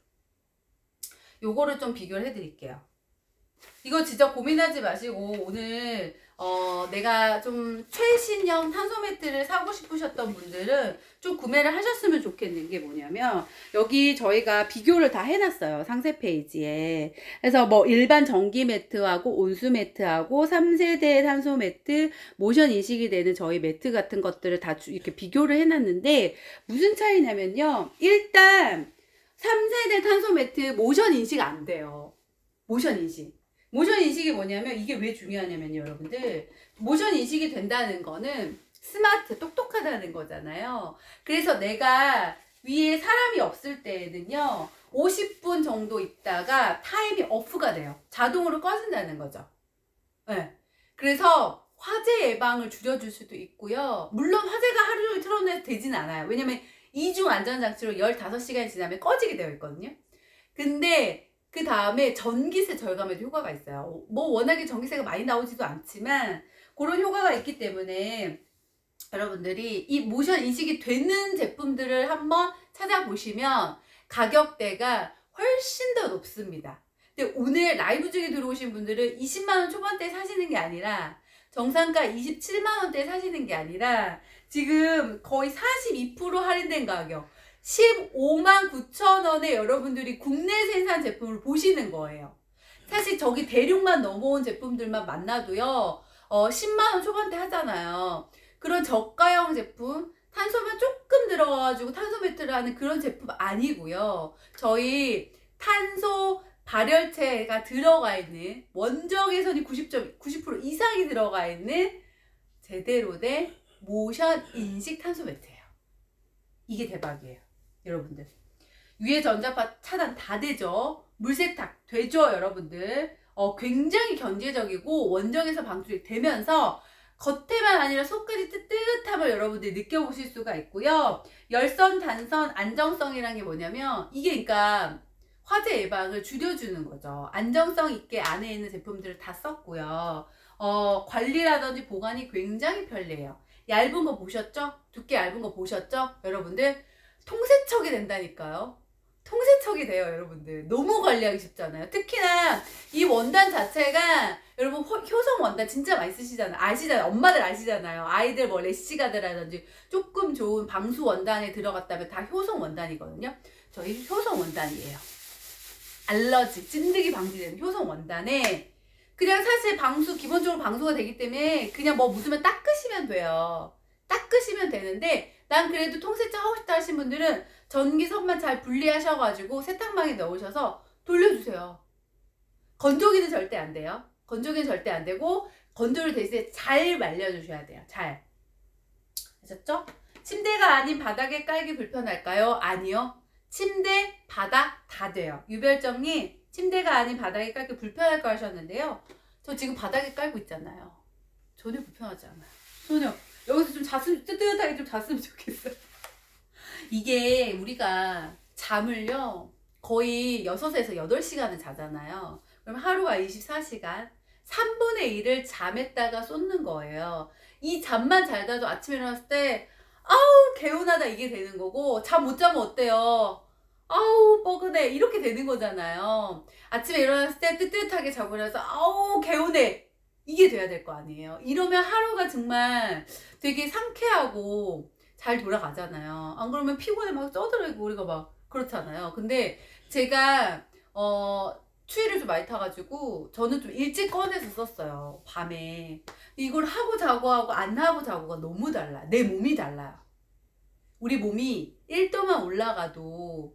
요거를 좀 비교를 해드릴게요. 이거 진짜 고민하지 마시고 오늘 내가 좀 최신형 탄소 매트를 사고 싶으셨던 분들은 좀 구매를 하셨으면 좋겠는 게 뭐냐면 여기 저희가 비교를 다 해놨어요. 상세 페이지에. 그래서 뭐 일반 전기 매트하고 온수 매트하고 3세대 탄소 매트, 모션 인식이 되는 저희 매트 같은 것들을 다 이렇게 비교를 해놨는데 무슨 차이냐면요. 일단 3세대 탄소 매트 모션 인식 안 돼요. 모션 인식. 모션 인식이 뭐냐면 이게 왜 중요하냐면요 여러분들 모션 인식이 된다는 거는 스마트 똑똑하다는 거잖아요. 그래서 내가 위에 사람이 없을 때에는요 50분 정도 있다가 타임이 오프가 돼요. 자동으로 꺼진다는 거죠. 네. 그래서 화재 예방을 줄여줄 수도 있고요. 물론 화재가 하루 종일 틀어내도 되진 않아요. 왜냐면 이중 안전장치로 15시간이 지나면 꺼지게 되어 있거든요. 근데 그 다음에 전기세 절감에도 효과가 있어요. 뭐 워낙에 전기세가 많이 나오지도 않지만 그런 효과가 있기 때문에 여러분들이 이 모션 인식이 되는 제품들을 한번 찾아보시면 가격대가 훨씬 더 높습니다. 근데 오늘 라이브 중에 들어오신 분들은 20만원 초반대에 사시는 게 아니라 정상가 27만원대에 사시는 게 아니라 지금 거의 42% 할인된 가격 15만 9천 원에 여러분들이 국내 생산 제품을 보시는 거예요. 사실 저기 대륙만 넘어온 제품들만 만나도요 10만 원 초반대 하잖아요. 그런 저가형 제품, 탄소만 조금 들어가가지고 탄소 매트를 하는 그런 제품 아니고요. 저희 탄소 발열체가 들어가 있는, 원적 개선이 90% 이상이 들어가 있는 제대로 된 모션 인식 탄소 매트예요. 이게 대박이에요, 여러분들. 위에 전자파 차단 다 되죠. 물세탁 되죠, 여러분들. 굉장히 경제적이고 원적에서 방출이 되면서 겉에만 아니라 속까지 뜨뜻함을 여러분들이 느껴보실 수가 있고요. 열선, 단선, 안정성이란 게 뭐냐면 이게 그러니까 화재 예방을 줄여주는 거죠. 안정성 있게 안에 있는 제품들을 다 썼고요. 관리라든지 보관이 굉장히 편리해요. 얇은 거 보셨죠? 두께 얇은 거 보셨죠? 여러분들 통세척이 된다니까요. 통세척이 돼요, 여러분들. 너무 관리하기 쉽잖아요. 특히나 이 원단 자체가 여러분 효성 원단 진짜 많이 쓰시잖아요. 아시잖아요. 엄마들 아시잖아요. 아이들 뭐 래시가드라든지 조금 좋은 방수 원단에 들어갔다면 다 효성 원단이거든요. 저희 효성 원단이에요. 알러지, 찐득이 방지되는 효성 원단에 그냥 사실 방수, 기본적으로 방수가 되기 때문에 그냥 뭐 묻으면 닦으시면 돼요. 닦으시면 되는데 난 그래도 통세척 하고 싶다 하신 분들은 전기선만 잘 분리하셔가지고 세탁망에 넣으셔서 돌려주세요. 건조기는 절대 안 돼요. 건조기는 절대 안 되고 건조를 대신에 잘 말려주셔야 돼요. 잘. 아셨죠? 침대가 아닌 바닥에 깔기 불편할까요? 아니요. 침대, 바닥 다 돼요. 유별정님, 침대가 아닌 바닥에 깔기 불편할 거 하셨는데요. 저 지금 바닥에 깔고 있잖아요. 전혀 불편하지 않아요. 전혀. 여기서 좀 잤으면, 뜨뜻하게 좀 잤으면 좋겠어요. 이게 우리가 잠을요, 거의 6에서 8시간을 자잖아요. 그럼 하루가 24시간, 3분의 1을 잠에다가 쏟는 거예요. 이 잠만 잘 자도 아침에 일어났을 때 아우 개운하다 이게 되는 거고, 잠 못 자면 어때요? 아우 뻐근해 이렇게 되는 거잖아요. 아침에 일어났을 때 뜨뜻하게 자고 일어나서 아우 개운해 이게 돼야 될 거 아니에요. 이러면 하루가 정말 되게 상쾌하고 잘 돌아가잖아요. 안 그러면 피곤해 막 쩌들고 우리가 막 그렇잖아요. 근데 제가 추위를 좀 많이 타가지고 저는 좀 일찍 꺼내서 썼어요. 밤에. 이걸 하고 자고 하고 안 하고 자고가 너무 달라. 내 몸이 달라요. 우리 몸이 1도만 올라가도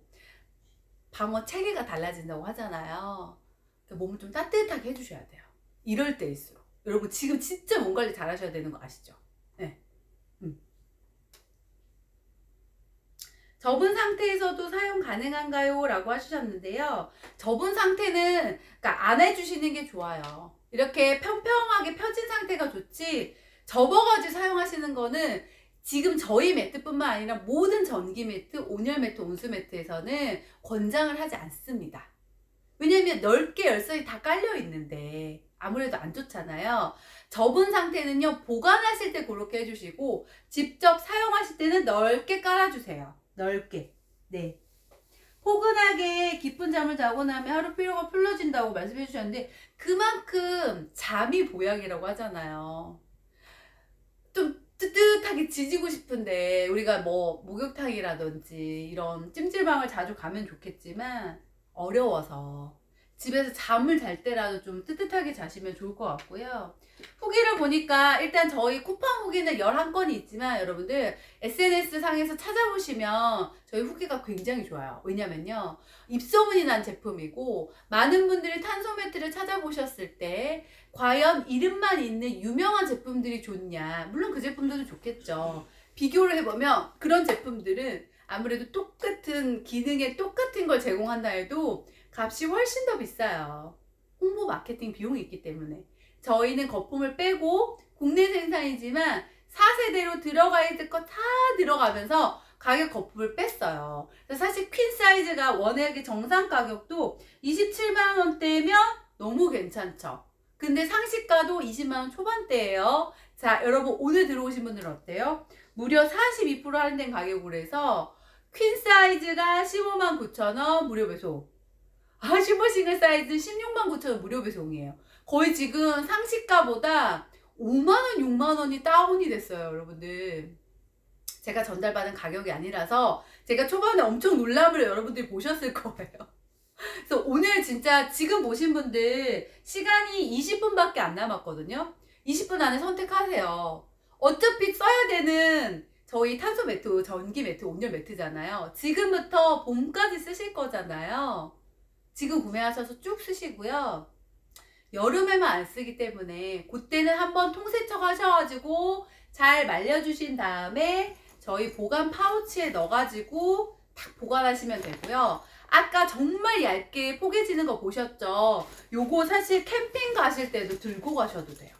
방어 체계가 달라진다고 하잖아요. 몸을 좀 따뜻하게 해주셔야 돼요. 이럴 때일수록. 여러분 지금 진짜 몸 관리 잘 하셔야 되는 거 아시죠? 네. 접은 상태에서도 사용 가능한가요? 라고 하셨는데요. 접은 상태는 그러니까 안 해주시는 게 좋아요. 이렇게 평평하게 펴진 상태가 좋지, 접어가지고 사용하시는 거는 지금 저희 매트뿐만 아니라 모든 전기 매트, 온열 매트, 온수 매트에서는 권장을 하지 않습니다. 왜냐면 넓게 열선이 다 깔려 있는데 아무래도 안 좋잖아요. 접은 상태는요, 보관하실 때 그렇게 해주시고 직접 사용하실 때는 넓게 깔아주세요. 넓게. 네. 포근하게 깊은 잠을 자고 나면 하루 피로가 풀려진다고 말씀해 주셨는데 그만큼 잠이 보약이라고 하잖아요. 좀 뜨뜻하게 지지고 싶은데 우리가 뭐 목욕탕이라든지 이런 찜질방을 자주 가면 좋겠지만 어려워서 집에서 잠을 잘 때라도 좀 뜨뜻하게 자시면 좋을 것 같고요. 후기를 보니까 일단 저희 쿠팡 후기는 11건이 있지만 여러분들 SNS 상에서 찾아보시면 저희 후기가 굉장히 좋아요. 왜냐면요, 입소문이 난 제품이고 많은 분들이 탄소 매트를 찾아보셨을 때 과연 이름만 있는 유명한 제품들이 좋냐, 물론 그 제품들도 좋겠죠. 비교를 해보면 그런 제품들은 아무래도 똑같은 기능에 똑같은 걸 제공한다 해도 값이 훨씬 더 비싸요. 홍보 마케팅 비용이 있기 때문에. 저희는 거품을 빼고 국내 생산이지만 4세대로 들어가 있을 거 다 들어가면서 가격 거품을 뺐어요. 사실 퀸 사이즈가 원액의 정상 가격도 27만원대면 너무 괜찮죠. 근데 상시가도 20만원 초반대예요. 자, 여러분 오늘 들어오신 분들은 어때요? 무려 42% 할인된 가격으로 해서 퀸 사이즈가 15만 9천원 무료 배송, 슈퍼싱글 사이즈 16만 9천원 무료 배송이에요. 거의 지금 상시가보다 5만원, 6만원이 다운이 됐어요, 여러분들. 제가 전달받은 가격이 아니라서 제가 초반에 엄청 놀람을 여러분들이 보셨을 거예요. 그래서 오늘 진짜 지금 보신 분들 시간이 20분밖에 안 남았거든요. 20분 안에 선택하세요. 어차피 써야 되는 저희 탄소 매트, 전기 매트, 온열 매트잖아요. 지금부터 봄까지 쓰실 거잖아요. 지금 구매하셔서 쭉 쓰시고요. 여름에만 안 쓰기 때문에 그때는 한번 통세척 하셔가지고 잘 말려주신 다음에 저희 보관 파우치에 넣어가지고 탁 보관하시면 되고요. 아까 정말 얇게 포개지는 거 보셨죠? 요거 사실 캠핑 가실 때도 들고 가셔도 돼요.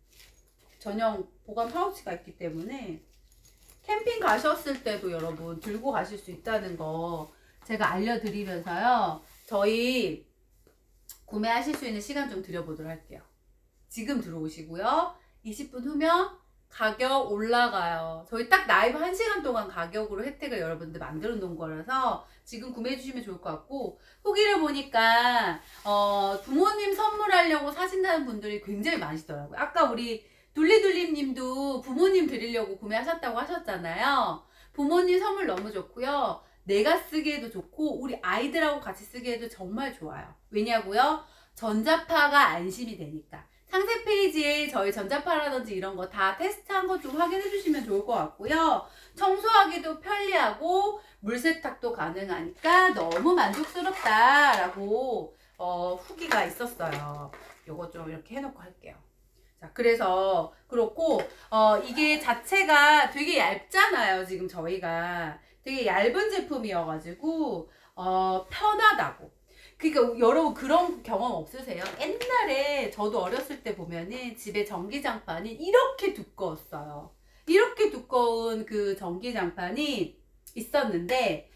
전용 보관 파우치가 있기 때문에 캠핑 가셨을 때도 여러분 들고 가실 수 있다는 거 제가 알려드리면서요. 저희 구매하실 수 있는 시간 좀 드려보도록 할게요. 지금 들어오시고요. 20분 후면 가격 올라가요. 저희 딱 라이브 1시간 동안 가격으로 혜택을 여러분들 만들어 놓은 거라서 지금 구매해 주시면 좋을 것 같고, 후기를 보니까 부모님 선물하려고 사신다는 분들이 굉장히 많으시더라고요. 아까 우리 둘리둘리님도 부모님 드리려고 구매하셨다고 하셨잖아요. 부모님 선물 너무 좋고요. 내가 쓰기에도 좋고 우리 아이들하고 같이 쓰기에도 정말 좋아요. 왜냐고요? 전자파가 안심이 되니까. 상세 페이지에 저희 전자파라든지 이런 거 다 테스트한 거 좀 확인해 주시면 좋을 것 같고요. 청소하기도 편리하고 물 세탁도 가능하니까 너무 만족스럽다라고 후기가 있었어요. 요거 좀 이렇게 해놓고 할게요. 자, 그래서 그렇고 이게 자체가 되게 얇잖아요. 지금 저희가 되게 얇은 제품이어가지고 편하다고. 그러니까 여러분 그런 경험 없으세요? 옛날에 저도 어렸을 때 보면은 집에 전기장판이 이렇게 두꺼웠어요. 이렇게 두꺼운 그 전기장판이 있었는데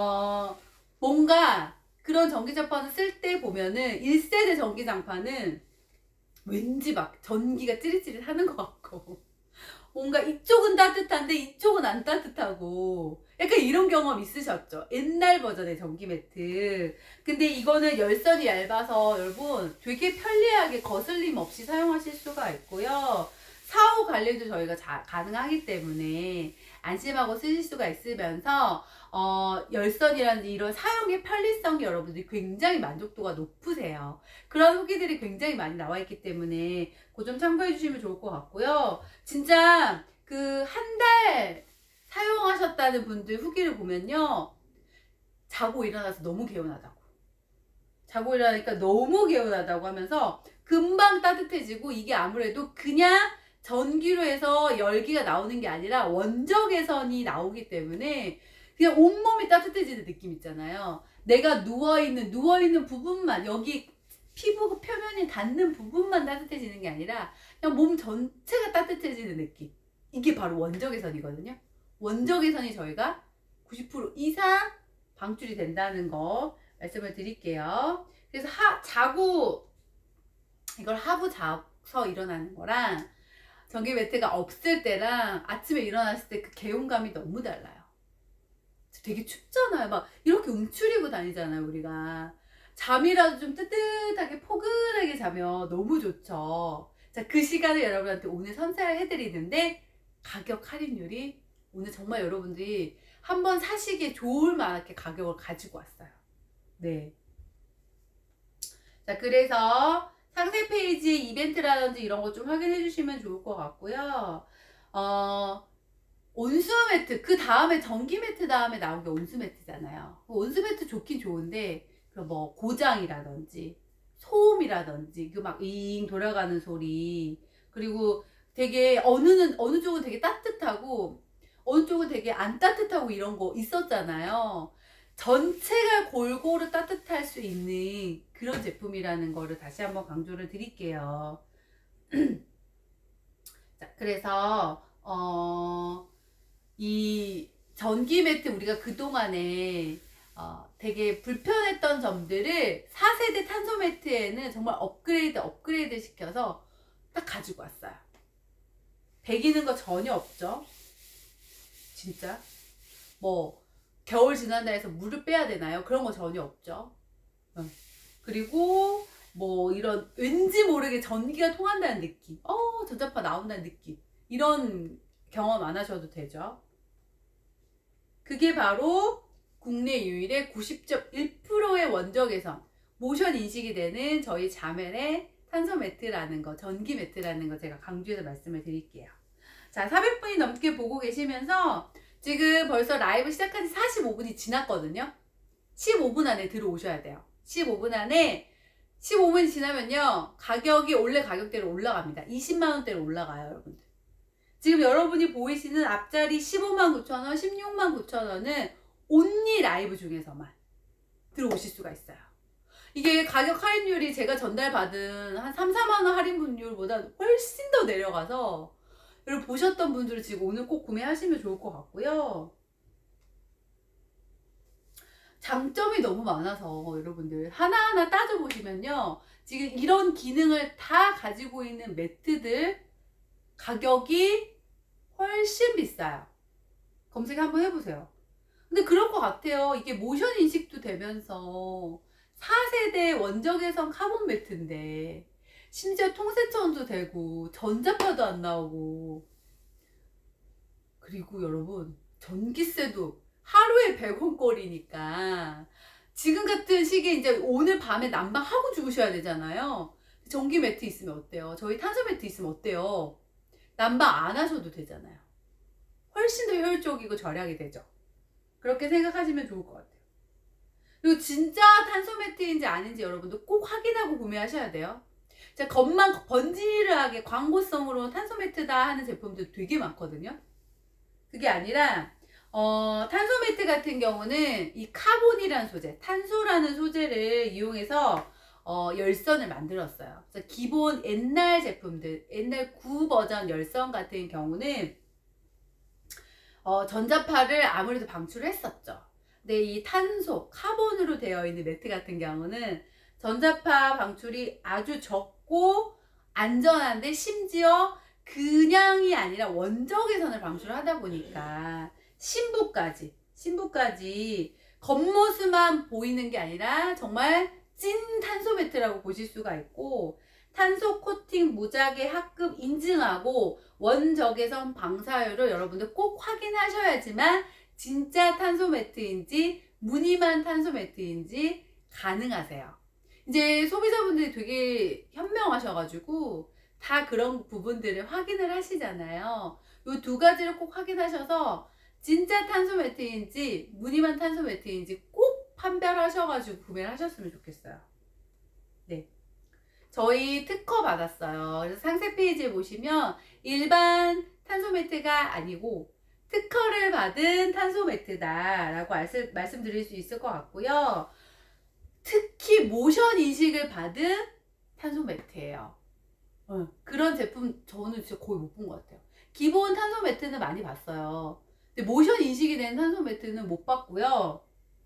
뭔가 그런 전기장판을 쓸 때 보면은 1세대 전기장판은 왠지 막 전기가 찌릿찌릿 하는 것 같고 뭔가 이쪽은 따뜻한데 이쪽은 안 따뜻하고 약간 이런 경험 있으셨죠? 옛날 버전의 전기 매트. 근데 이거는 열선이 얇아서 여러분 되게 편리하게 거슬림 없이 사용하실 수가 있고요. 사후 관리도 저희가 가능하기 때문에 안심하고 쓰실 수가 있으면서 열선이라든지 이런 사용의 편리성이 여러분들이 굉장히 만족도가 높으세요. 그런 후기들이 굉장히 많이 나와 있기 때문에 그 점 참고해 주시면 좋을 것 같고요. 진짜 그 한 달 사용하셨다는 분들 후기를 보면요. 자고 일어나서 너무 개운하다고. 자고 일어나니까 너무 개운하다고 하면서 금방 따뜻해지고, 이게 아무래도 그냥 전기로 해서 열기가 나오는 게 아니라 원적외선이 나오기 때문에 그냥 온몸이 따뜻해지는 느낌 있잖아요. 내가 누워있는 부분만, 여기 피부 표면이 닿는 부분만 따뜻해지는 게 아니라 그냥 몸 전체가 따뜻해지는 느낌. 이게 바로 원적외선이거든요. 원적외선이 저희가 90% 이상 방출이 된다는 거 말씀을 드릴게요. 그래서 이걸 하고 자서 일어나는 거랑 전기 매트가 없을 때랑 아침에 일어났을 때 그 개운감이 너무 달라요. 되게 춥잖아요. 막 이렇게 움츠리고 다니잖아요, 우리가. 잠이라도 좀 뜨뜻하게 포근하게 자면 너무 좋죠. 자, 그 시간을 여러분한테 오늘 선사해 드리는데 가격 할인율이 오늘 정말 여러분들이 한번 사시기에 좋을 만하게 가격을 가지고 왔어요. 네. 자, 그래서 상세 페이지에 이벤트라든지 이런 거 좀 확인해 주시면 좋을 것 같고요. 온수 매트, 그 다음에 전기 매트 다음에 나온 게 온수 매트잖아요. 온수 매트 좋긴 좋은데 뭐 고장이라든지 소음이라든지 그 막 잉 돌아가는 소리, 그리고 되게 어느 쪽은 되게 따뜻하고 어느 쪽은 되게 안 따뜻하고 이런 거 있었잖아요. 전체가 골고루 따뜻할 수 있는 그런 제품이라는 거를 다시 한번 강조를 드릴게요. 자, 그래서 이 전기 매트 우리가 그동안에 되게 불편했던 점들을 4세대 탄소 매트에는 정말 업그레이드 시켜서 딱 가지고 왔어요. 배기는 거 전혀 없죠. 진짜 뭐 겨울 지난다 해서 물을 빼야 되나요? 그런 거 전혀 없죠. 그리고 뭐 이런 왠지 모르게 전기가 통한다는 느낌, 전자파 나온다는 느낌, 이런 경험 안 하셔도 되죠. 그게 바로 국내 유일의 90.1%의 원적 개선, 모션 인식이 되는 저희 자멜의 탄소 매트라는 거, 전기 매트라는 거 제가 강조해서 말씀을 드릴게요. 자, 400분이 넘게 보고 계시면서 지금 벌써 라이브 시작한 지 45분이 지났거든요. 15분 안에 들어오셔야 돼요. 15분 안에 15분이 지나면요, 가격이 원래 가격대로 올라갑니다. 20만원대로 올라가요, 여러분들. 지금 여러분이 보이시는 앞자리 15만 9천원, 16만 9천원은 온리 라이브 중에서만 들어오실 수가 있어요. 이게 가격 할인율이 제가 전달받은 한 3, 4만원 할인분율보다 훨씬 더 내려가서 여러분 보셨던 분들은 지금 오늘 꼭 구매하시면 좋을 것 같고요. 장점이 너무 많아서 여러분들 하나하나 따져보시면요, 지금 이런 기능을 다 가지고 있는 매트들 가격이 훨씬 비싸요. 검색 한번 해보세요. 근데 그럴 것 같아요. 이게 모션 인식도 되면서 4세대 원적외선 카본 매트인데 심지어 통세천도 되고 전자파도 안 나오고, 그리고 여러분 전기세도 하루에 100원거리니까 지금 같은 시기에 이제 오늘 밤에 난방하고 주무셔야 되잖아요. 전기 매트 있으면 어때요? 저희 탄소 매트 있으면 어때요? 난방 안 하셔도 되잖아요. 훨씬 더 효율적이고 절약이 되죠. 그렇게 생각하시면 좋을 것 같아요. 그리고 진짜 탄소 매트인지 아닌지 여러분도 꼭 확인하고 구매하셔야 돼요. 자, 겉만 번지르하게 광고성으로 탄소 매트다 하는 제품들 되게 많거든요. 그게 아니라 탄소 매트 같은 경우는 이 카본이라는 소재, 탄소라는 소재를 이용해서 열선을 만들었어요. 그래서 기본 옛날 제품들, 옛날 구버전 열선 같은 경우는 전자파를 아무래도 방출을 했었죠. 근데 이 탄소, 카본으로 되어 있는 매트 같은 경우는 전자파 방출이 아주 적고 안전한데, 심지어 그냥이 아니라 원적외선을 방출하다 보니까 신부까지 겉모습만 보이는 게 아니라 정말 찐 탄소 매트라고 보실 수가 있고, 탄소 코팅 무작위 합급 인증하고 원적외선 방사율을 여러분들 꼭 확인하셔야지만 진짜 탄소 매트인지 무늬만 탄소 매트인지 가능하세요. 이제 소비자분들이 되게 현명하셔가지고 다 그런 부분들을 확인을 하시잖아요. 이 두 가지를 꼭 확인하셔서 진짜 탄소 매트인지 무늬만 탄소 매트인지 꼭 판별하셔가지고 구매를 하셨으면 좋겠어요. 네, 저희 특허 받았어요. 그래서 상세 페이지에 보시면 일반 탄소 매트가 아니고 특허를 받은 탄소 매트다 라고 말씀드릴 수 있을 것 같고요. 특히 모션 인식을 받은 탄소 매트예요. 그런 제품 저는 진짜 거의 못 본 것 같아요. 기본 탄소 매트는 많이 봤어요. 근데 모션 인식이 된 탄소 매트는 못 봤고요.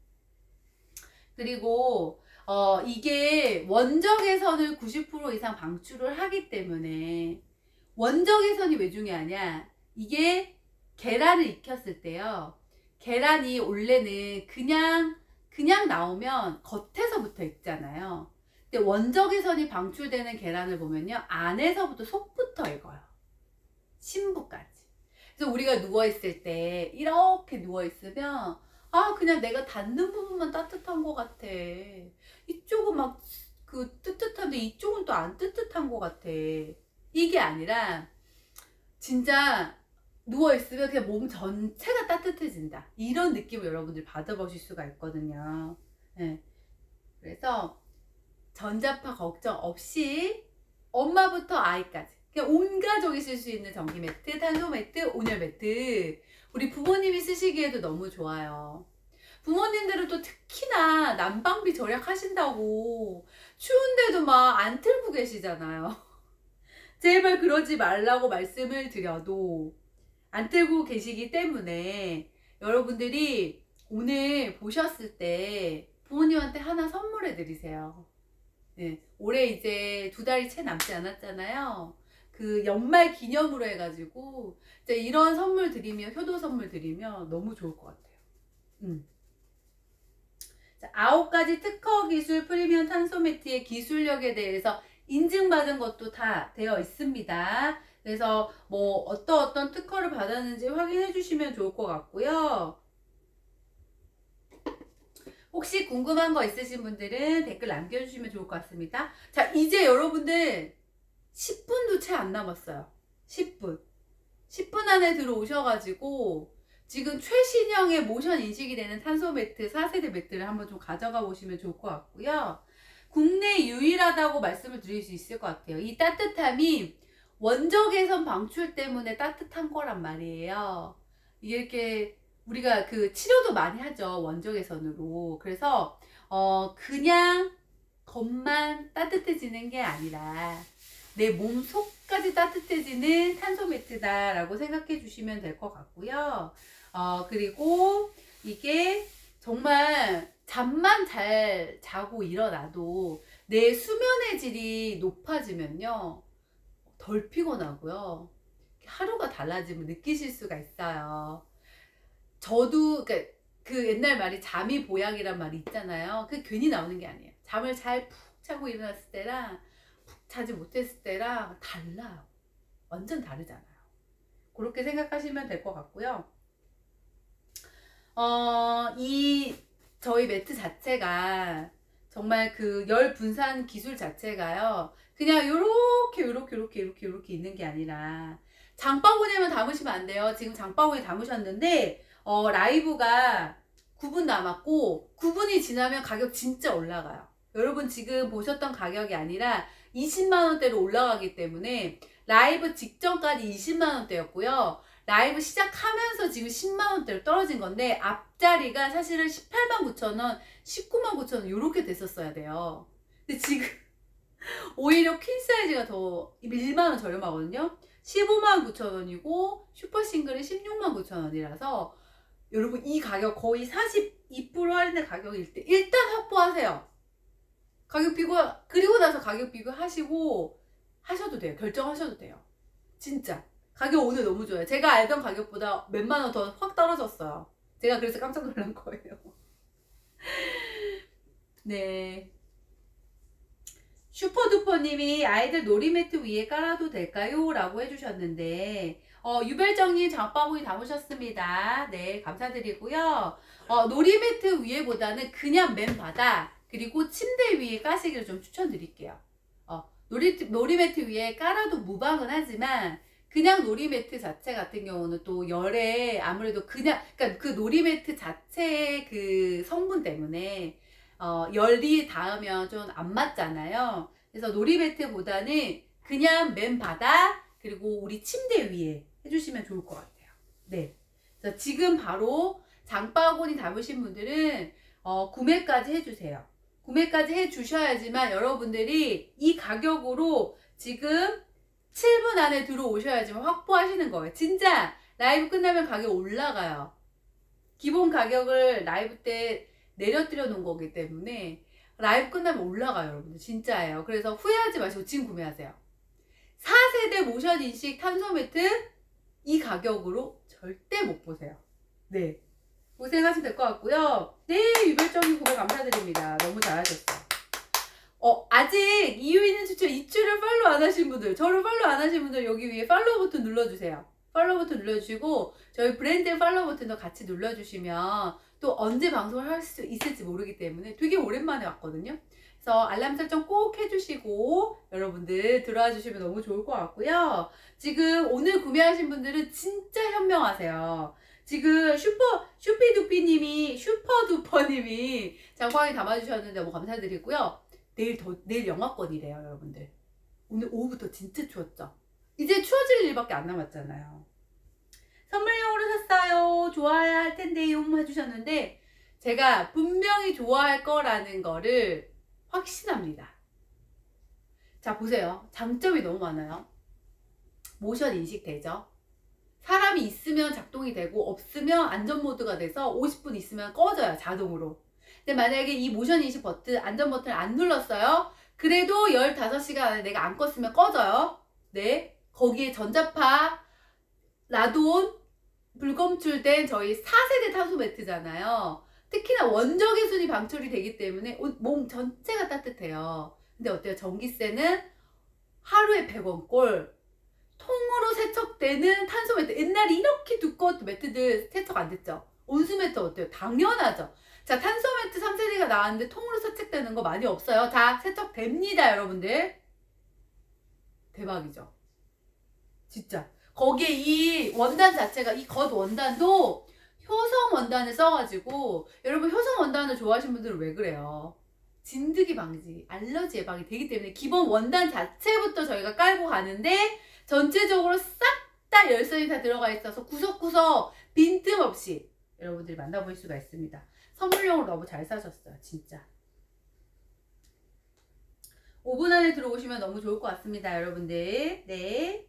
그리고 이게 원적외선을 90% 이상 방출을 하기 때문에, 원적외선이 왜 중요하냐, 이게 계란을 익혔을 때요, 계란이 원래는 그냥 나오면 겉에서부터 익잖아요. 근데 원적외선이 방출되는 계란을 보면요, 안에서부터 속부터 익어요. 신부까지. 그래서 우리가 누워있을 때 이렇게 누워있으면 그냥 내가 닿는 부분만 따뜻한 것 같아. 이쪽은 막 그 뜨뜻한데 이쪽은 또 안 뜨뜻한 것 같아. 이게 아니라 진짜 누워있으면 그냥 몸 전체가 따뜻해진다, 이런 느낌을 여러분들 받아보실 수가 있거든요. 네. 그래서 전자파 걱정 없이 엄마부터 아이까지 그냥 온 가족이 쓸 수 있는 전기 매트, 탄소 매트, 온열 매트, 우리 부모님이 쓰시기에도 너무 좋아요. 부모님들은 또 특히나 난방비 절약하신다고 추운데도 막 안 틀고 계시잖아요. 제발 그러지 말라고 말씀을 드려도 안 틀고 계시기 때문에 여러분들이 오늘 보셨을 때 부모님한테 하나 선물해 드리세요. 네, 올해 이제 2달이 채 남지 않았잖아요. 그 연말 기념으로 해가지고 이제 이런 선물 드리면, 효도 선물 드리면 너무 좋을 것 같아요. 자, 9가지 특허 기술 프리미엄 탄소 매트의 기술력에 대해서 인증받은 것도 다 되어 있습니다. 그래서 뭐 어떤 특허를 받았는지 확인해 주시면 좋을 것 같고요. 혹시 궁금한 거 있으신 분들은 댓글 남겨주시면 좋을 것 같습니다. 자, 이제 여러분들 10분도 채 안 남았어요. 10분. 10분 안에 들어오셔가지고 지금 최신형의 모션 인식이 되는 탄소 매트 4세대 매트를 한번 좀 가져가 보시면 좋을 것 같고요. 국내 유일하다고 말씀을 드릴 수 있을 것 같아요. 이 따뜻함이 원적외선 방출 때문에 따뜻한 거란 말이에요. 이게 이렇게 우리가 그 치료도 많이 하죠. 원적외선으로. 그래서 그냥 겉만 따뜻해지는 게 아니라 내 몸 속까지 따뜻해지는 탄소 매트다 라고 생각해 주시면 될 것 같고요. 그리고 이게 정말 잠만 잘 자고 일어나도 내 수면의 질이 높아지면요 덜 피곤하고요 하루가 달라짐을 느끼실 수가 있어요. 저도 그 옛날 말이 잠이 보약이란 말이 있잖아요. 그게 괜히 나오는 게 아니에요. 잠을 잘 푹 자고 일어났을 때랑 푹 자지 못했을 때랑 달라요. 완전 다르잖아요. 그렇게 생각하시면 될 것 같고요. 이 저희 매트 자체가 정말 그 열 분산 기술 자체가요. 그냥 요렇게 있는 게 아니라 장바구니에만 담으시면 안 돼요. 지금 장바구니 담으셨는데 라이브가 9분 남았고 9분이 지나면 가격 진짜 올라가요. 여러분 지금 보셨던 가격이 아니라 20만원대로 올라가기 때문에 라이브 직전까지 20만원대였고요. 라이브 시작하면서 지금 10만원대로 떨어진 건데 앞자리가 사실은 18만 9천원, 19만 9천원 이렇게 됐었어야 돼요. 근데 지금 오히려 퀸 사이즈가 더 1만원 저렴하거든요. 15만 9천원이고 슈퍼싱글은 16만 9천원이라서 여러분 이 가격 거의 42% 할인된 가격일 때 일단 확보하세요. 가격 비교 그리고 나서 가격 비교하시고 하셔도 돼요. 결정하셔도 돼요. 진짜 가격 오늘 너무 좋아요. 제가 알던 가격보다 몇만 원 더 확 떨어졌어요. 제가 그래서 깜짝 놀란 거예요. 네. 슈퍼두퍼님이 아이들 놀이매트 위에 깔아도 될까요? 라고 해주셨는데 유별정님 장바구니 담으셨습니다. 네, 감사드리고요. 놀이매트 위에보다는 그냥 맨바닥 그리고 침대 위에 까시기를 좀 추천드릴게요. 놀이매트 위에 깔아도 무방은 하지만 그냥 놀이매트 자체 같은 경우는 또 열에 아무래도 그러니까 그 놀이매트 자체의 그 성분 때문에 열이 닿으면 좀 안 맞잖아요. 그래서 놀이매트보다는 그냥 맨바닥 그리고 우리 침대 위에 해주시면 좋을 것 같아요. 네. 그래서 지금 바로 장바구니 담으신 분들은 구매까지 해주세요. 구매까지 해주셔야지만 여러분들이 이 가격으로 지금 7분 안에 들어오셔야지만 확보하시는 거예요. 진짜 라이브 끝나면 가격 올라가요. 기본 가격을 라이브 때 내려뜨려 놓은 거기 때문에 라이브 끝나면 올라가요. 여러분들 진짜예요. 그래서 후회하지 마시고 지금 구매하세요. 4세대 모션 인식 탄소 매트 이 가격으로 절대 못 보세요. 네, 고생하시면 될 것 같고요. 네, 유별정님 구매 감사드립니다. 너무 잘하셨어요. 아직 이유 있는 추천 이추를 팔로우 안 하신 분들, 저를 팔로우 안 하신 분들 여기 위에 팔로우 버튼 눌러주세요. 팔로우 버튼 눌러주시고 저희 브랜드 팔로우 버튼도 같이 눌러주시면 또 언제 방송을 할 수 있을지 모르기 때문에 되게 오랜만에 왔거든요. 그래서 알람 설정 꼭 해주시고 여러분들 들어와 주시면 너무 좋을 것 같고요. 지금 오늘 구매하신 분들은 진짜 현명하세요. 지금 슈퍼두퍼님이 장바구니 담아주셨는데 너무 감사드리고요. 내일 영하권이래요, 여러분들. 오늘 오후부터 진짜 추웠죠? 이제 추워질 일밖에 안 남았잖아요. 선물용으로 샀어요. 좋아야 할 텐데요. 해주셨는데 제가 분명히 좋아할 거라는 거를 확신합니다. 자, 보세요. 장점이 너무 많아요. 모션 인식되죠? 사람이 있으면 작동이 되고 없으면 안전모드가 돼서 50분 있으면 꺼져요, 자동으로. 근데 만약에 이 모션 인식 버튼, 안전 버튼을 안 눌렀어요? 그래도 15시간 안에 내가 안 껐으면 꺼져요. 네. 거기에 전자파, 라돈, 불검출된 저희 4세대 탄소 매트잖아요. 특히나 원적외선이 방출이 되기 때문에 몸 전체가 따뜻해요. 근데 어때요? 전기세는 하루에 100원꼴, 통으로 세척되는 탄소 매트. 옛날에 이렇게 두꺼웠던 매트들 세척 안 됐죠? 온수 매트 어때요? 당연하죠. 자, 탄소 매트 3세대가 나왔는데 통으로 세척되는 거 많이 없어요. 다 세척됩니다, 여러분들. 대박이죠. 진짜. 거기에 이 원단 자체가, 이 겉 원단도 효성 원단을 써가지고, 여러분 효성 원단을 좋아하시는 분들은 왜 그래요? 진드기 방지, 알러지 예방이 되기 때문에 기본 원단 자체부터 저희가 깔고 가는데 전체적으로 싹 다 열선이 다 들어가 있어서 구석구석 빈틈없이 여러분들이 만나볼 수가 있습니다. 선물용으로 너무 잘 사셨어요, 진짜. 5분 안에 들어오시면 너무 좋을 것 같습니다, 여러분들. 네.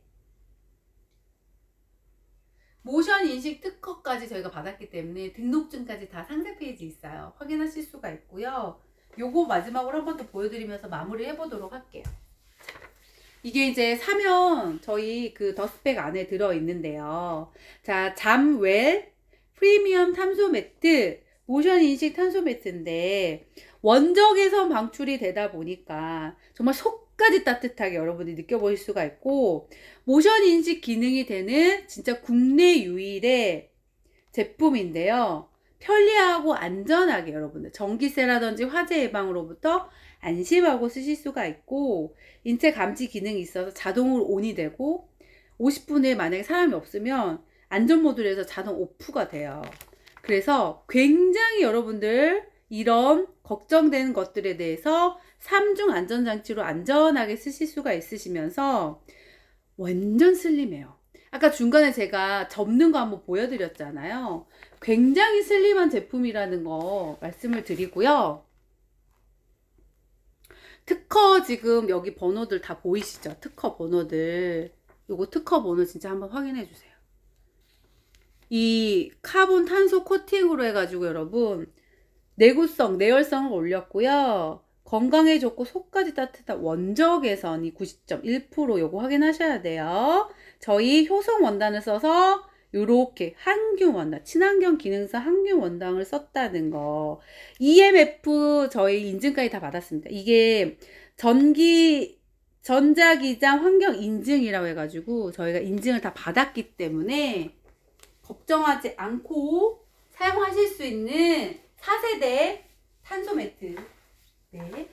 모션 인식 특허까지 저희가 받았기 때문에 등록증까지 다 상세 페이지 있어요. 확인하실 수가 있고요. 요거 마지막으로 한 번 더 보여드리면서 마무리 해보도록 할게요. 이게 이제 사면 저희 그 더스백 안에 들어있는데요. 자, 잠웰 프리미엄 탄소 매트, 모션 인식 탄소 매트인데 원적외선 방출이 되다 보니까 정말 속까지 따뜻하게 여러분이 느껴보실 수가 있고, 모션 인식 기능이 되는 진짜 국내 유일의 제품인데요. 편리하고 안전하게 여러분들 전기세라든지 화재 예방으로부터 안심하고 쓰실 수가 있고, 인체 감지 기능이 있어서 자동으로 온이 되고 50분에 만약에 사람이 없으면 안전 모드로 해서 자동 오프가 돼요. 그래서 굉장히 여러분들 이런 걱정되는 것들에 대해서 3중 안전장치로 안전하게 쓰실 수가 있으시면서 완전 슬림해요. 아까 중간에 제가 접는 거 한번 보여드렸잖아요. 굉장히 슬림한 제품이라는 거 말씀을 드리고요. 특허 지금 여기 번호들 다 보이시죠? 특허 번호들. 요거 특허 번호 진짜 한번 확인해 주세요. 이 카본 탄소 코팅으로 해가지고 여러분 내구성, 내열성을 올렸고요. 건강에 좋고 속까지 따뜻한 원적외선이 90.1% 요거 확인하셔야 돼요. 저희 효성 원단을 써서 요렇게 항균 원단, 친환경 기능성 항균 원단을 썼다는 거. EMF 저희 인증까지 다 받았습니다. 이게 전자기장 환경 인증이라고 해가지고 저희가 인증을 다 받았기 때문에 걱정하지 않고 사용하실 수 있는 4세대 탄소 매트. 네.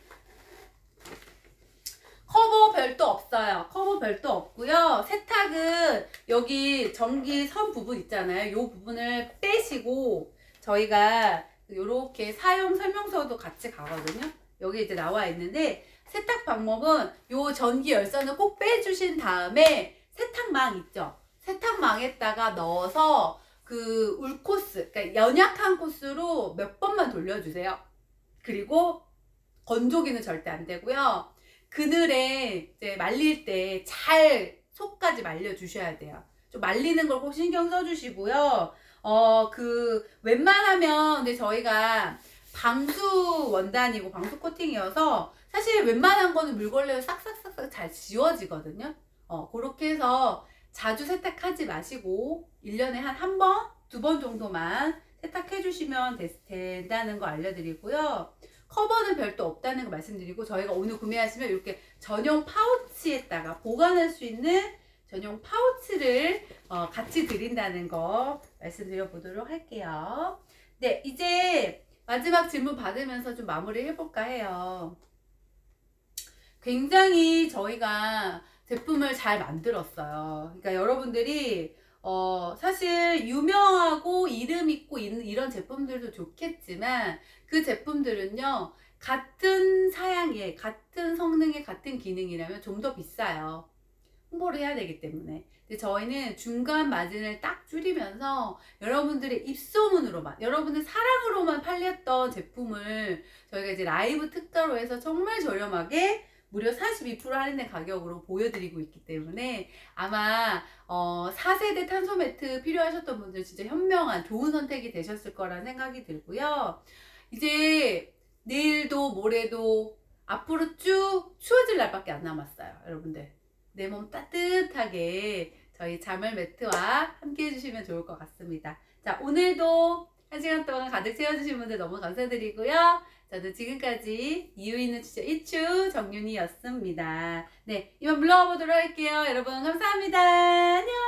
커버 별도 없어요. 커버 별도 없고요. 세탁은 여기 전기 선 부분 있잖아요. 이 부분을 빼시고 저희가 이렇게 사용 설명서도 같이 가거든요. 여기 이제 나와 있는데 세탁 방법은 이 전기 열선을 꼭 빼주신 다음에 세탁망 있죠. 세탁망에다가 넣어서 그 울코스, 그러니까 연약한 코스로 몇 번만 돌려주세요. 그리고 건조기는 절대 안 되고요. 그늘에 이제 말릴 때 잘 속까지 말려 주셔야 돼요. 좀 말리는 걸 꼭 신경 써 주시고요. 웬만하면 근데 저희가 방수 원단이고 방수 코팅이어서 사실 웬만한 거는 물걸레로 싹싹싹싹 잘 지워지거든요. 그렇게 해서 자주 세탁하지 마시고 1년에 한 번, 2번 정도만 세탁해 주시면 된다는 거 알려드리고요. 커버는 별도 없다는 거 말씀드리고, 저희가 오늘 구매하시면 이렇게 전용 파우치에다가 보관할 수 있는 전용 파우치를 같이 드린다는 거 말씀드려 보도록 할게요. 네, 이제 마지막 질문 받으면서 좀 마무리 해볼까 해요. 굉장히 저희가 제품을 잘 만들었어요. 그러니까 여러분들이 사실 유명하고 이름 있고 이런 제품들도 좋겠지만 그 제품들은요 같은 사양에 같은 성능에 같은 기능이라면 좀 더 비싸요. 홍보를 해야 되기 때문에. 근데 저희는 중간 마진을 딱 줄이면서 여러분들의 입소문으로만, 여러분의 사랑으로만 팔렸던 제품을 저희가 이제 라이브 특가로 해서 정말 저렴하게 무려 42% 할인된 가격으로 보여드리고 있기 때문에 아마 4세대 탄소 매트 필요하셨던 분들 진짜 현명한 좋은 선택이 되셨을 거란 생각이 들고요. 이제 내일도 모레도 앞으로 쭉 추워질 날밖에 안 남았어요. 여러분들 내 몸 따뜻하게 저희 자멸 매트와 함께 해주시면 좋을 것 같습니다. 자, 오늘도 1시간 동안 가득 채워주신 분들 너무 감사드리고요. 저는 지금까지 이유 있는 주제 1추 정윤이었습니다. 네, 이만 물러가 보도록 할게요. 여러분 감사합니다. 안녕.